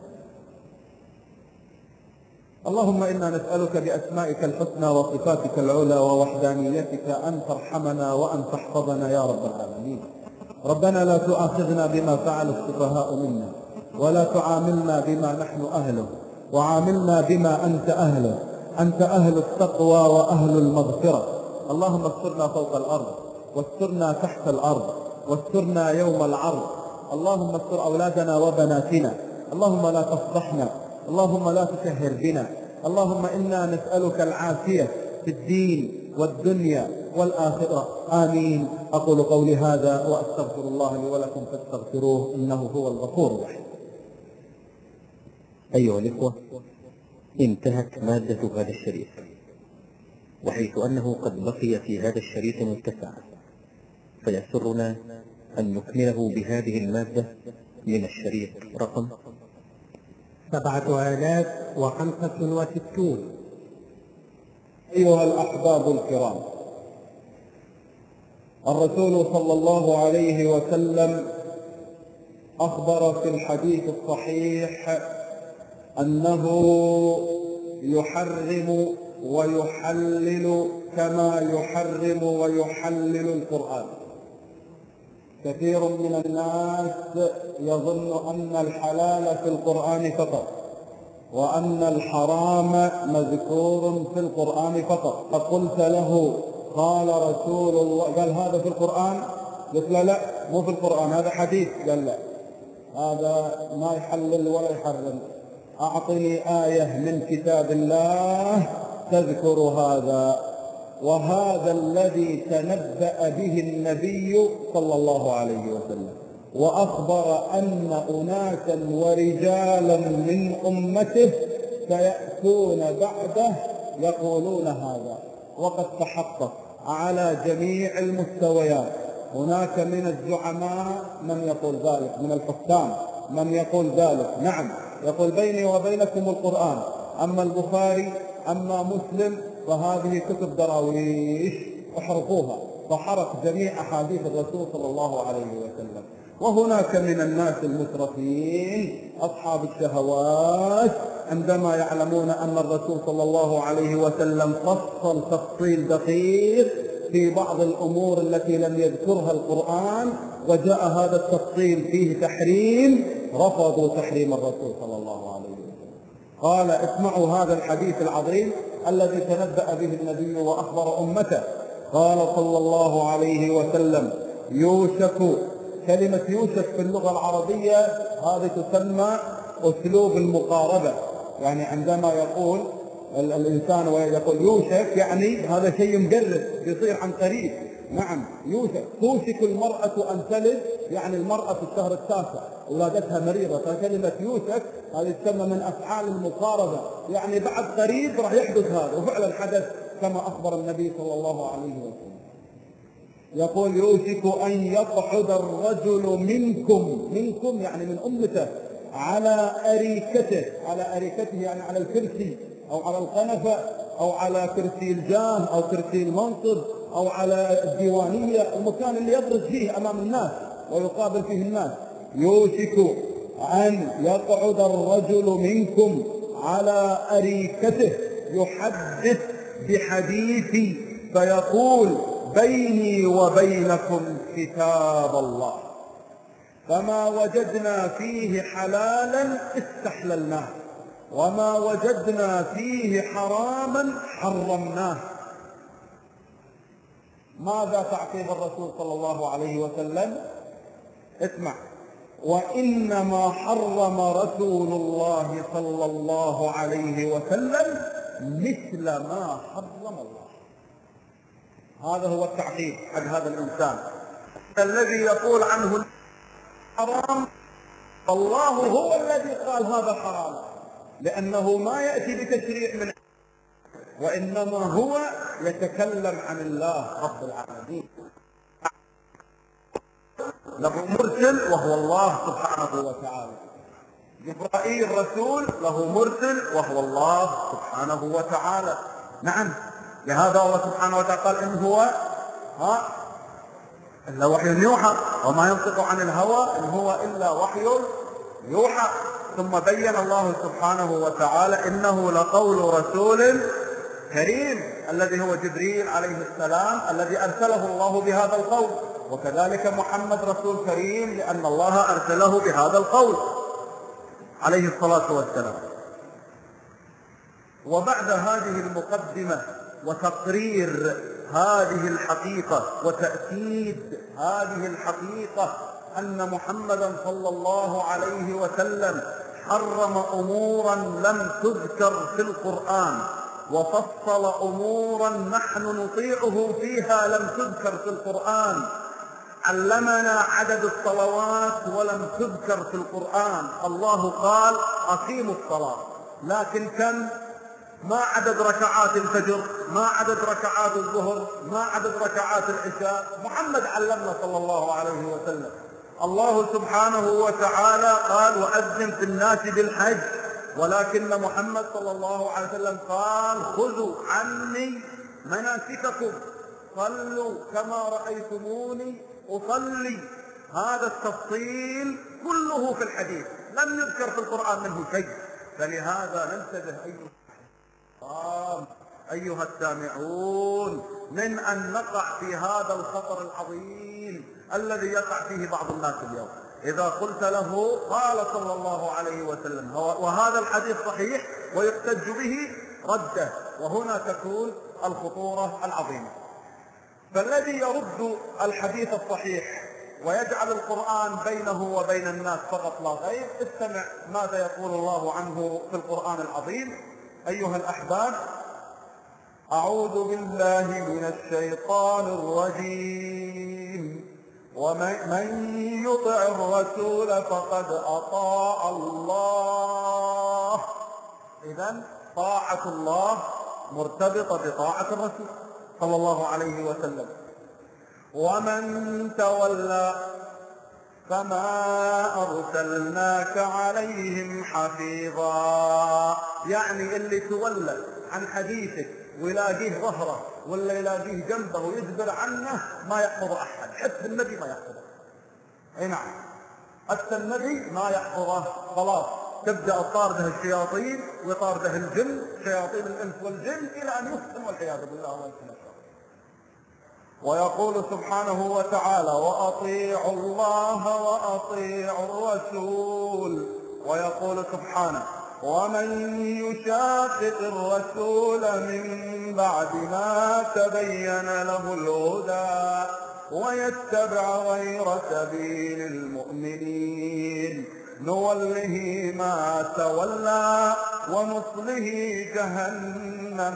Speaker 2: اللهم إنا نسألك بأسمائك الحسنى وصفاتك العلى ووحدانيتك أن ترحمنا وأن تحفظنا يا رب العالمين. ربنا لا تؤاخذنا بما فعل السفهاء منا، ولا تعاملنا بما نحن أهله، وعاملنا بما أنت أهله. أنت أهل التقوى وأهل المغفرة. اللهم استرنا فوق الأرض، واسترنا تحت الأرض، واسترنا يوم العرض. اللهم استر أولادنا وبناتنا، اللهم لا تفضحنا، اللهم لا تسهر بنا. اللهم إنا نسألك العافية في الدين والدنيا والآخرة. آمين. أقول قولي هذا وأستغفر الله لي ولكم فاستغفروه إنه هو الغفور الرحيم.
Speaker 3: أيها الإخوة، انتهت مادة هذا الشريط، وحيث أنه قد بقي في هذا الشريط متسع، فيسرنا أن نكمله بهذه المادة من الشريط رقم
Speaker 2: 7065. أيها الأحباب الكرام، الرسول صلى الله عليه وسلم أخبر في الحديث الصحيح أنه يحرم ويحلل كما يحرم ويحلل القرآن. كثير من الناس يظن أن الحلال في القرآن فقط، وأن الحرام مذكور في القرآن فقط. فقلت له قال رسول الله، قال هذا في القرآن؟ قلت له لا مو في القرآن، هذا حديث. قال لا، هذا ما يحلل ولا يحرم، أعطني آية من كتاب الله تذكر هذا. وهذا الذي تنبأ به النبي صلى الله عليه وسلم، وأخبر أن أناسا ورجالا من أمته سيأتون بعده يقولون هذا، وقد تحقق على جميع المستويات. هناك من الزعماء من يقول ذلك، من الحكام من يقول ذلك، نعم، يقول بيني وبينكم القرآن، أما البخاري أما مسلم فهذه كتب دراويش احرقوها، فحرق جميع أحاديث الرسول صلى الله عليه وسلم. وهناك من الناس المسرفين أصحاب الشهوات عندما يعلمون أن الرسول صلى الله عليه وسلم فصل تفصيل دقيق في بعض الأمور التي لم يذكرها القرآن، وجاء هذا التفصيل فيه تحريم، رفضوا تحريم الرسول صلى الله عليه وسلم. قال اسمعوا هذا الحديث العظيم الذي تنبأ به النبي وأخبر أمته. قال صلى الله عليه وسلم: يوشك. كلمة يوشك في اللغة العربية هذه تسمى أسلوب المقاربة، يعني عندما يقول الإنسان ويقول يوشك يعني هذا شيء مقرب يصير عن قريب. نعم، يوشك. توشك المرأة أن تلد، يعني المرأة في الشهر التاسع ولادتها مريضة، فكلمة يوشك هذه تسمى من أفعال المقاربة، يعني بعد قريب راح يحدث هذا، وفعلا حدث كما أخبر النبي صلى الله عليه وسلم. يقول: يوشك أن يقعد الرجل منكم يعني من أمته على أريكته، على أريكته يعني على الكرسي أو على القنفة أو على كرسي الجاه أو كرسي المنصب أو على الديوانية، المكان اللي يبرز فيه أمام الناس ويقابل فيه الناس. يوشك أن يقعد الرجل منكم على أريكته يحدث بحديث فيقول: بيني وبينكم كتاب الله، فما وجدنا فيه حلالا استحللناه، وما وجدنا فيه حراما حرمناه. ماذا تعقيب الرسول صلى الله عليه وسلم؟ اسمع: وإنما حرم رسول الله صلى الله عليه وسلم مثل ما حرم الله. هذا هو التعقيب حق هذا الإنسان الذي يقول عنه حرام، الله هو الذي قال هذا حرام، لأنه ما يأتي بتشريع من، وإنما هو يتكلم عن الله رب العالمين. له مرسل وهو الله سبحانه وتعالى. جبرائيل رسول له مرسل وهو الله سبحانه وتعالى. نعم، لهذا الله سبحانه وتعالى قال: إن هو إلا وحي يوحى وما ينطق عن الهوى إن هو إلا وحي يوحى. ثم بين الله سبحانه وتعالى: إنه لقول رسول كريم، الذي هو جبريل عليه السلام الذي أرسله الله بهذا القول، وكذلك محمد رسول كريم لأن الله أرسله بهذا القول عليه الصلاة والسلام. وبعد هذه المقدمة وتقرير هذه الحقيقة وتأكيد هذه الحقيقة أن محمدا صلى الله عليه وسلم حرم أمورا لم تذكر في القرآن وفصل أمورا نحن نطيعه فيها لم تذكر في القرآن. علمنا عدد الصلوات ولم تذكر في القرآن. الله قال أقيموا الصلاة، لكن كم؟ ما عدد ركعات الفجر، ما عدد ركعات الظهر، ما عدد ركعات العشاء. محمد علمنا صلى الله عليه وسلم. الله سبحانه وتعالى قال وأذن في الناس بالحج، ولكن محمد صلى الله عليه وسلم قال خذوا عني مناسككم، صلوا كما رأيتموني أصلي. هذا التفصيل كله في الحديث، لم يذكر في القرآن منه شيء. فلهذا ننتبه أيها السامعون من أن نقع في هذا الخطر العظيم الذي يقع فيه بعض الناس اليوم. إذا قلت له قال صلى الله عليه وسلم وهذا الحديث صحيح ويحتج به، رده، وهنا تكون الخطورة العظيمة. فالذي يرد الحديث الصحيح ويجعل القرآن بينه وبين الناس فقط لا غير، استمع ماذا يقول الله عنه في القرآن العظيم. أيها الأحباب، أعوذ بالله من الشيطان الرجيم. ومن يطع الرسول فقد أطاع الله. إذن طاعة الله مرتبطة بطاعة الرسول صلى الله عليه وسلم. ومن تولى فما أرسلناك عليهم حفيظا. يعني اللي تولى عن حديثك ويلاقيه ظهره ولا يلاقيه جنبه ويجبر عنه ما يحفظ أحد، حتى النبي ما يحفظه. اي نعم، حتى النبي ما يحفظه. خلاص تبدأ طارده الشياطين وطارده الجن، شياطين الإنس والجن، إلى أن يسلم والعياذ بالله والسلام. ويقول سبحانه وتعالى وأطيعوا الله وأطيعوا الرسول. ويقول سبحانه ومن يشاقق الرسول من بعد ما تبين له الهدى ويتبع غير سبيل المؤمنين نوله ما تولى ونصله جهنم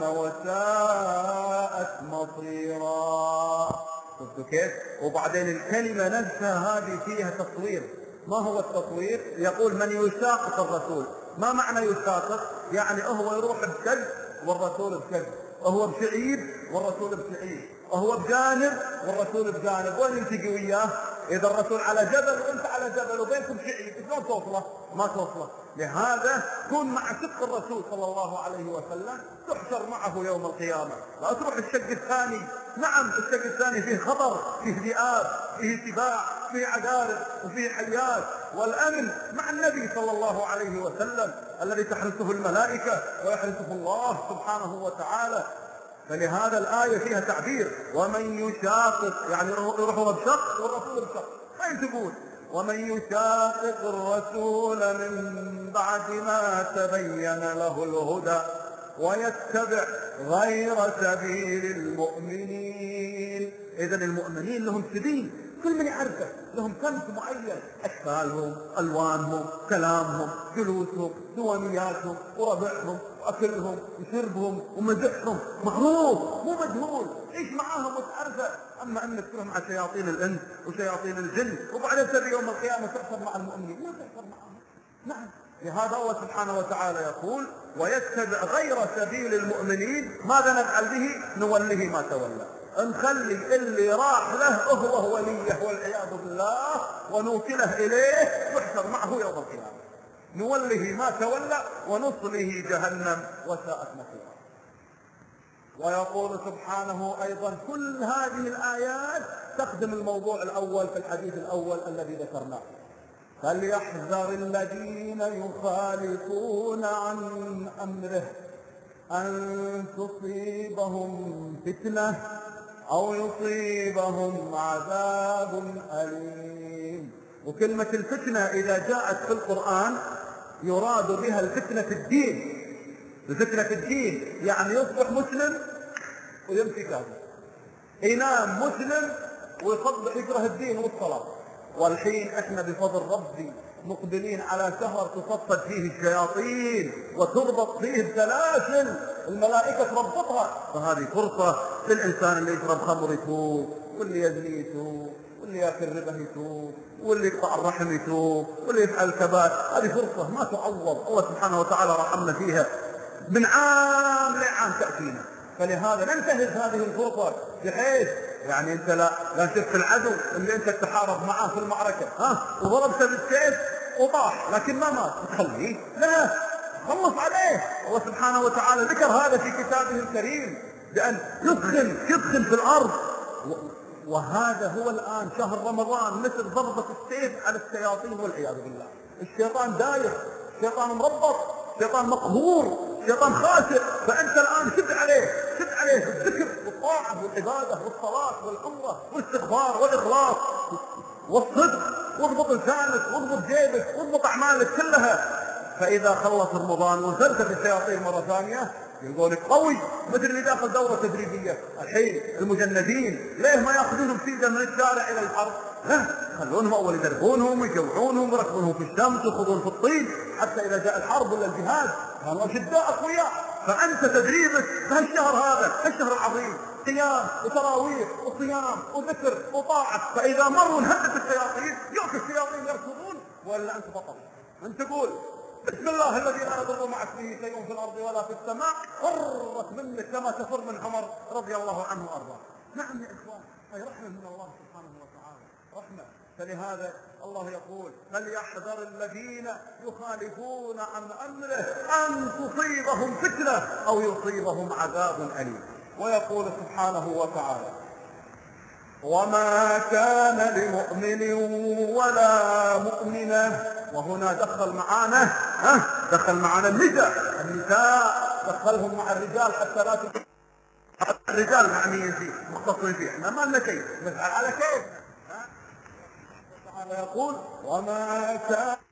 Speaker 2: وساءت مصيرا. شفتوا كيف؟ وبعدين الكلمة نفسها هذه فيها تصوير. ما هو التصوير؟ يقول من يشاقق الرسول. ما معنى يشاقق؟ يعني هو يروح بشد والرسول بشد، هو بشعيب والرسول بشعيب، هو بجانب والرسول بجانب. وين يلتقي وياه؟ إذا الرسول على جبل وأنت على جبل وبينكم شعيب، شلون توصله؟ ما توصله. لهذا كن مع صدق الرسول صلى الله عليه وسلم تحشر معه يوم القيامة. لا تروح الشق الثاني. نعم الشق الثاني فيه خطر، فيه ذئاب، فيه سباع، فيه عقارب، وفيه حيات. والأمن مع النبي صلى الله عليه وسلم الذي تحرسه الملائكة ويحرسه الله سبحانه وتعالى. فلهذا الآية فيها تعبير ومن يشاقق، يعني يروحوا بشق والرسول بشق. ما تقول ومن يشاقق الرسول من بعد ما تبين له الهدى ويتبع غير سبيل المؤمنين. إذن المؤمنين لهم سبيل، كل من يعرفه، لهم سمت معين، أشكالهم، ألوانهم، كلامهم، جلوسهم، دوامياتهم، وربعهم، وأكلهم، وشربهم، ومزحهم، معروف مو مجهول، عيش معاهم وتعرفه. أما أنك تروح مع شياطين الإنس وشياطين الجن وبعدين تبي يوم القيامة تحشر مع المؤمنين، ما تحشر معهم. نعم، لهذا الله سبحانه وتعالى يقول ويتبع غير سبيل المؤمنين ماذا نفعل به؟ نوله ما تولى. نخلي اللي راح له هو وليه والعياذ بالله ونوكله إليه يحشر معه يوم القيامة. نوله ما تولى ونصله جهنم وساءت مصيرا. ويقول سبحانه أيضا كل هذه الآيات تخدم الموضوع الأول في الحديث الأول الذي ذكرناه. فليحذر الذين يخالفون عن أمره أن تصيبهم فتنة أو يصيبهم عذاب أليم. وكلمة الفتنة إذا جاءت في القرآن يراد بها الفتنة في الدين. الفتنة في الدين يعني يصبح مسلم ويمشي كافر، ينام مسلم ويصبح يكره الدين والصلاة. والحين احنا بفضل ربي مقبلين على شهر تصفد فيه الشياطين وتربط فيه السلاسل، الملائكة تربطها. فهذه فرصة للإنسان اللي يشرب خمر يتوب، واللي يزني يتوب، واللي ياكل ربا يتوب، واللي يقطع الرحم يتوب، واللي يفعل الكبائر. هذه فرصة ما تعوض، الله سبحانه وتعالى رحمنا فيها، من عام لعام تأتينا. فلهذا ننتهز هذه الفرصة، بحيث يعني انت لا شفت العدو اللي انت تحارب معه في المعركة وضربته بالسيف وطاح لكن ما مات، تخليه لا، خلص عليه. الله سبحانه وتعالى ذكر هذا في كتابه الكريم بأن يدخن في الأرض. وهذا هو الآن شهر رمضان مثل ضربة السيف على الشياطين والعياذ بالله. الشيطان دايخ، الشيطان مربط، الشيطان مقهور، الشيطان خاسر. فأنت الآن شد عليه بالذكر والطاعة والعبادة والصلاة والعمرة والاستغفار والإخلاص والصدق، واضبط لسانك واضبط جيبك واضبط أعمالك كلها. فإذا خلص رمضان ونزلت في الشياطين مرة ثانية يقولك قوي، مثل اللي داخل دورة تدريبية. الحين المجندين ليه ما ياخذونهم سيدا من الشارع إلى الحرب؟ لا، خلونهم أول يدربونهم ويجوعونهم ويركبونهم في الشمس ويخوضون في الطين، حتى إذا جاء الحرب ولا الجهاد كانوا أشداء أقوياء. فأنت تدريبك بهالشهر هذا، الشهر العظيم، قيام وتراويح وصيام وذكر وطاعة. فإذا مروا نهدت الشياطين، يأتي الشياطين يركضون، ولا أنت بطل. أنت تقول بسم الله الذي لا يضر مع اسمه شيء في الأرض ولا في السماء، فرت منك كما تفر من عمر رضي الله عنه وأرضاه. نعم يا إخوان، هي رحمة من الله سبحانه وتعالى، رحمة. فلهذا الله يقول فليحذر الذين يخالفون عن أمره أن تصيبهم فتنة أو يصيبهم عذاب أليم. ويقول سبحانه وتعالى وما كان لمؤمن ولا مؤمنة. وهنا دخل معانا النساء دخلهم مع الرجال حتى لا الرجال معنيين فيه مختصين فيه، احنا ما لنا كيف نفعل على كيف. تعالى يقول وما كان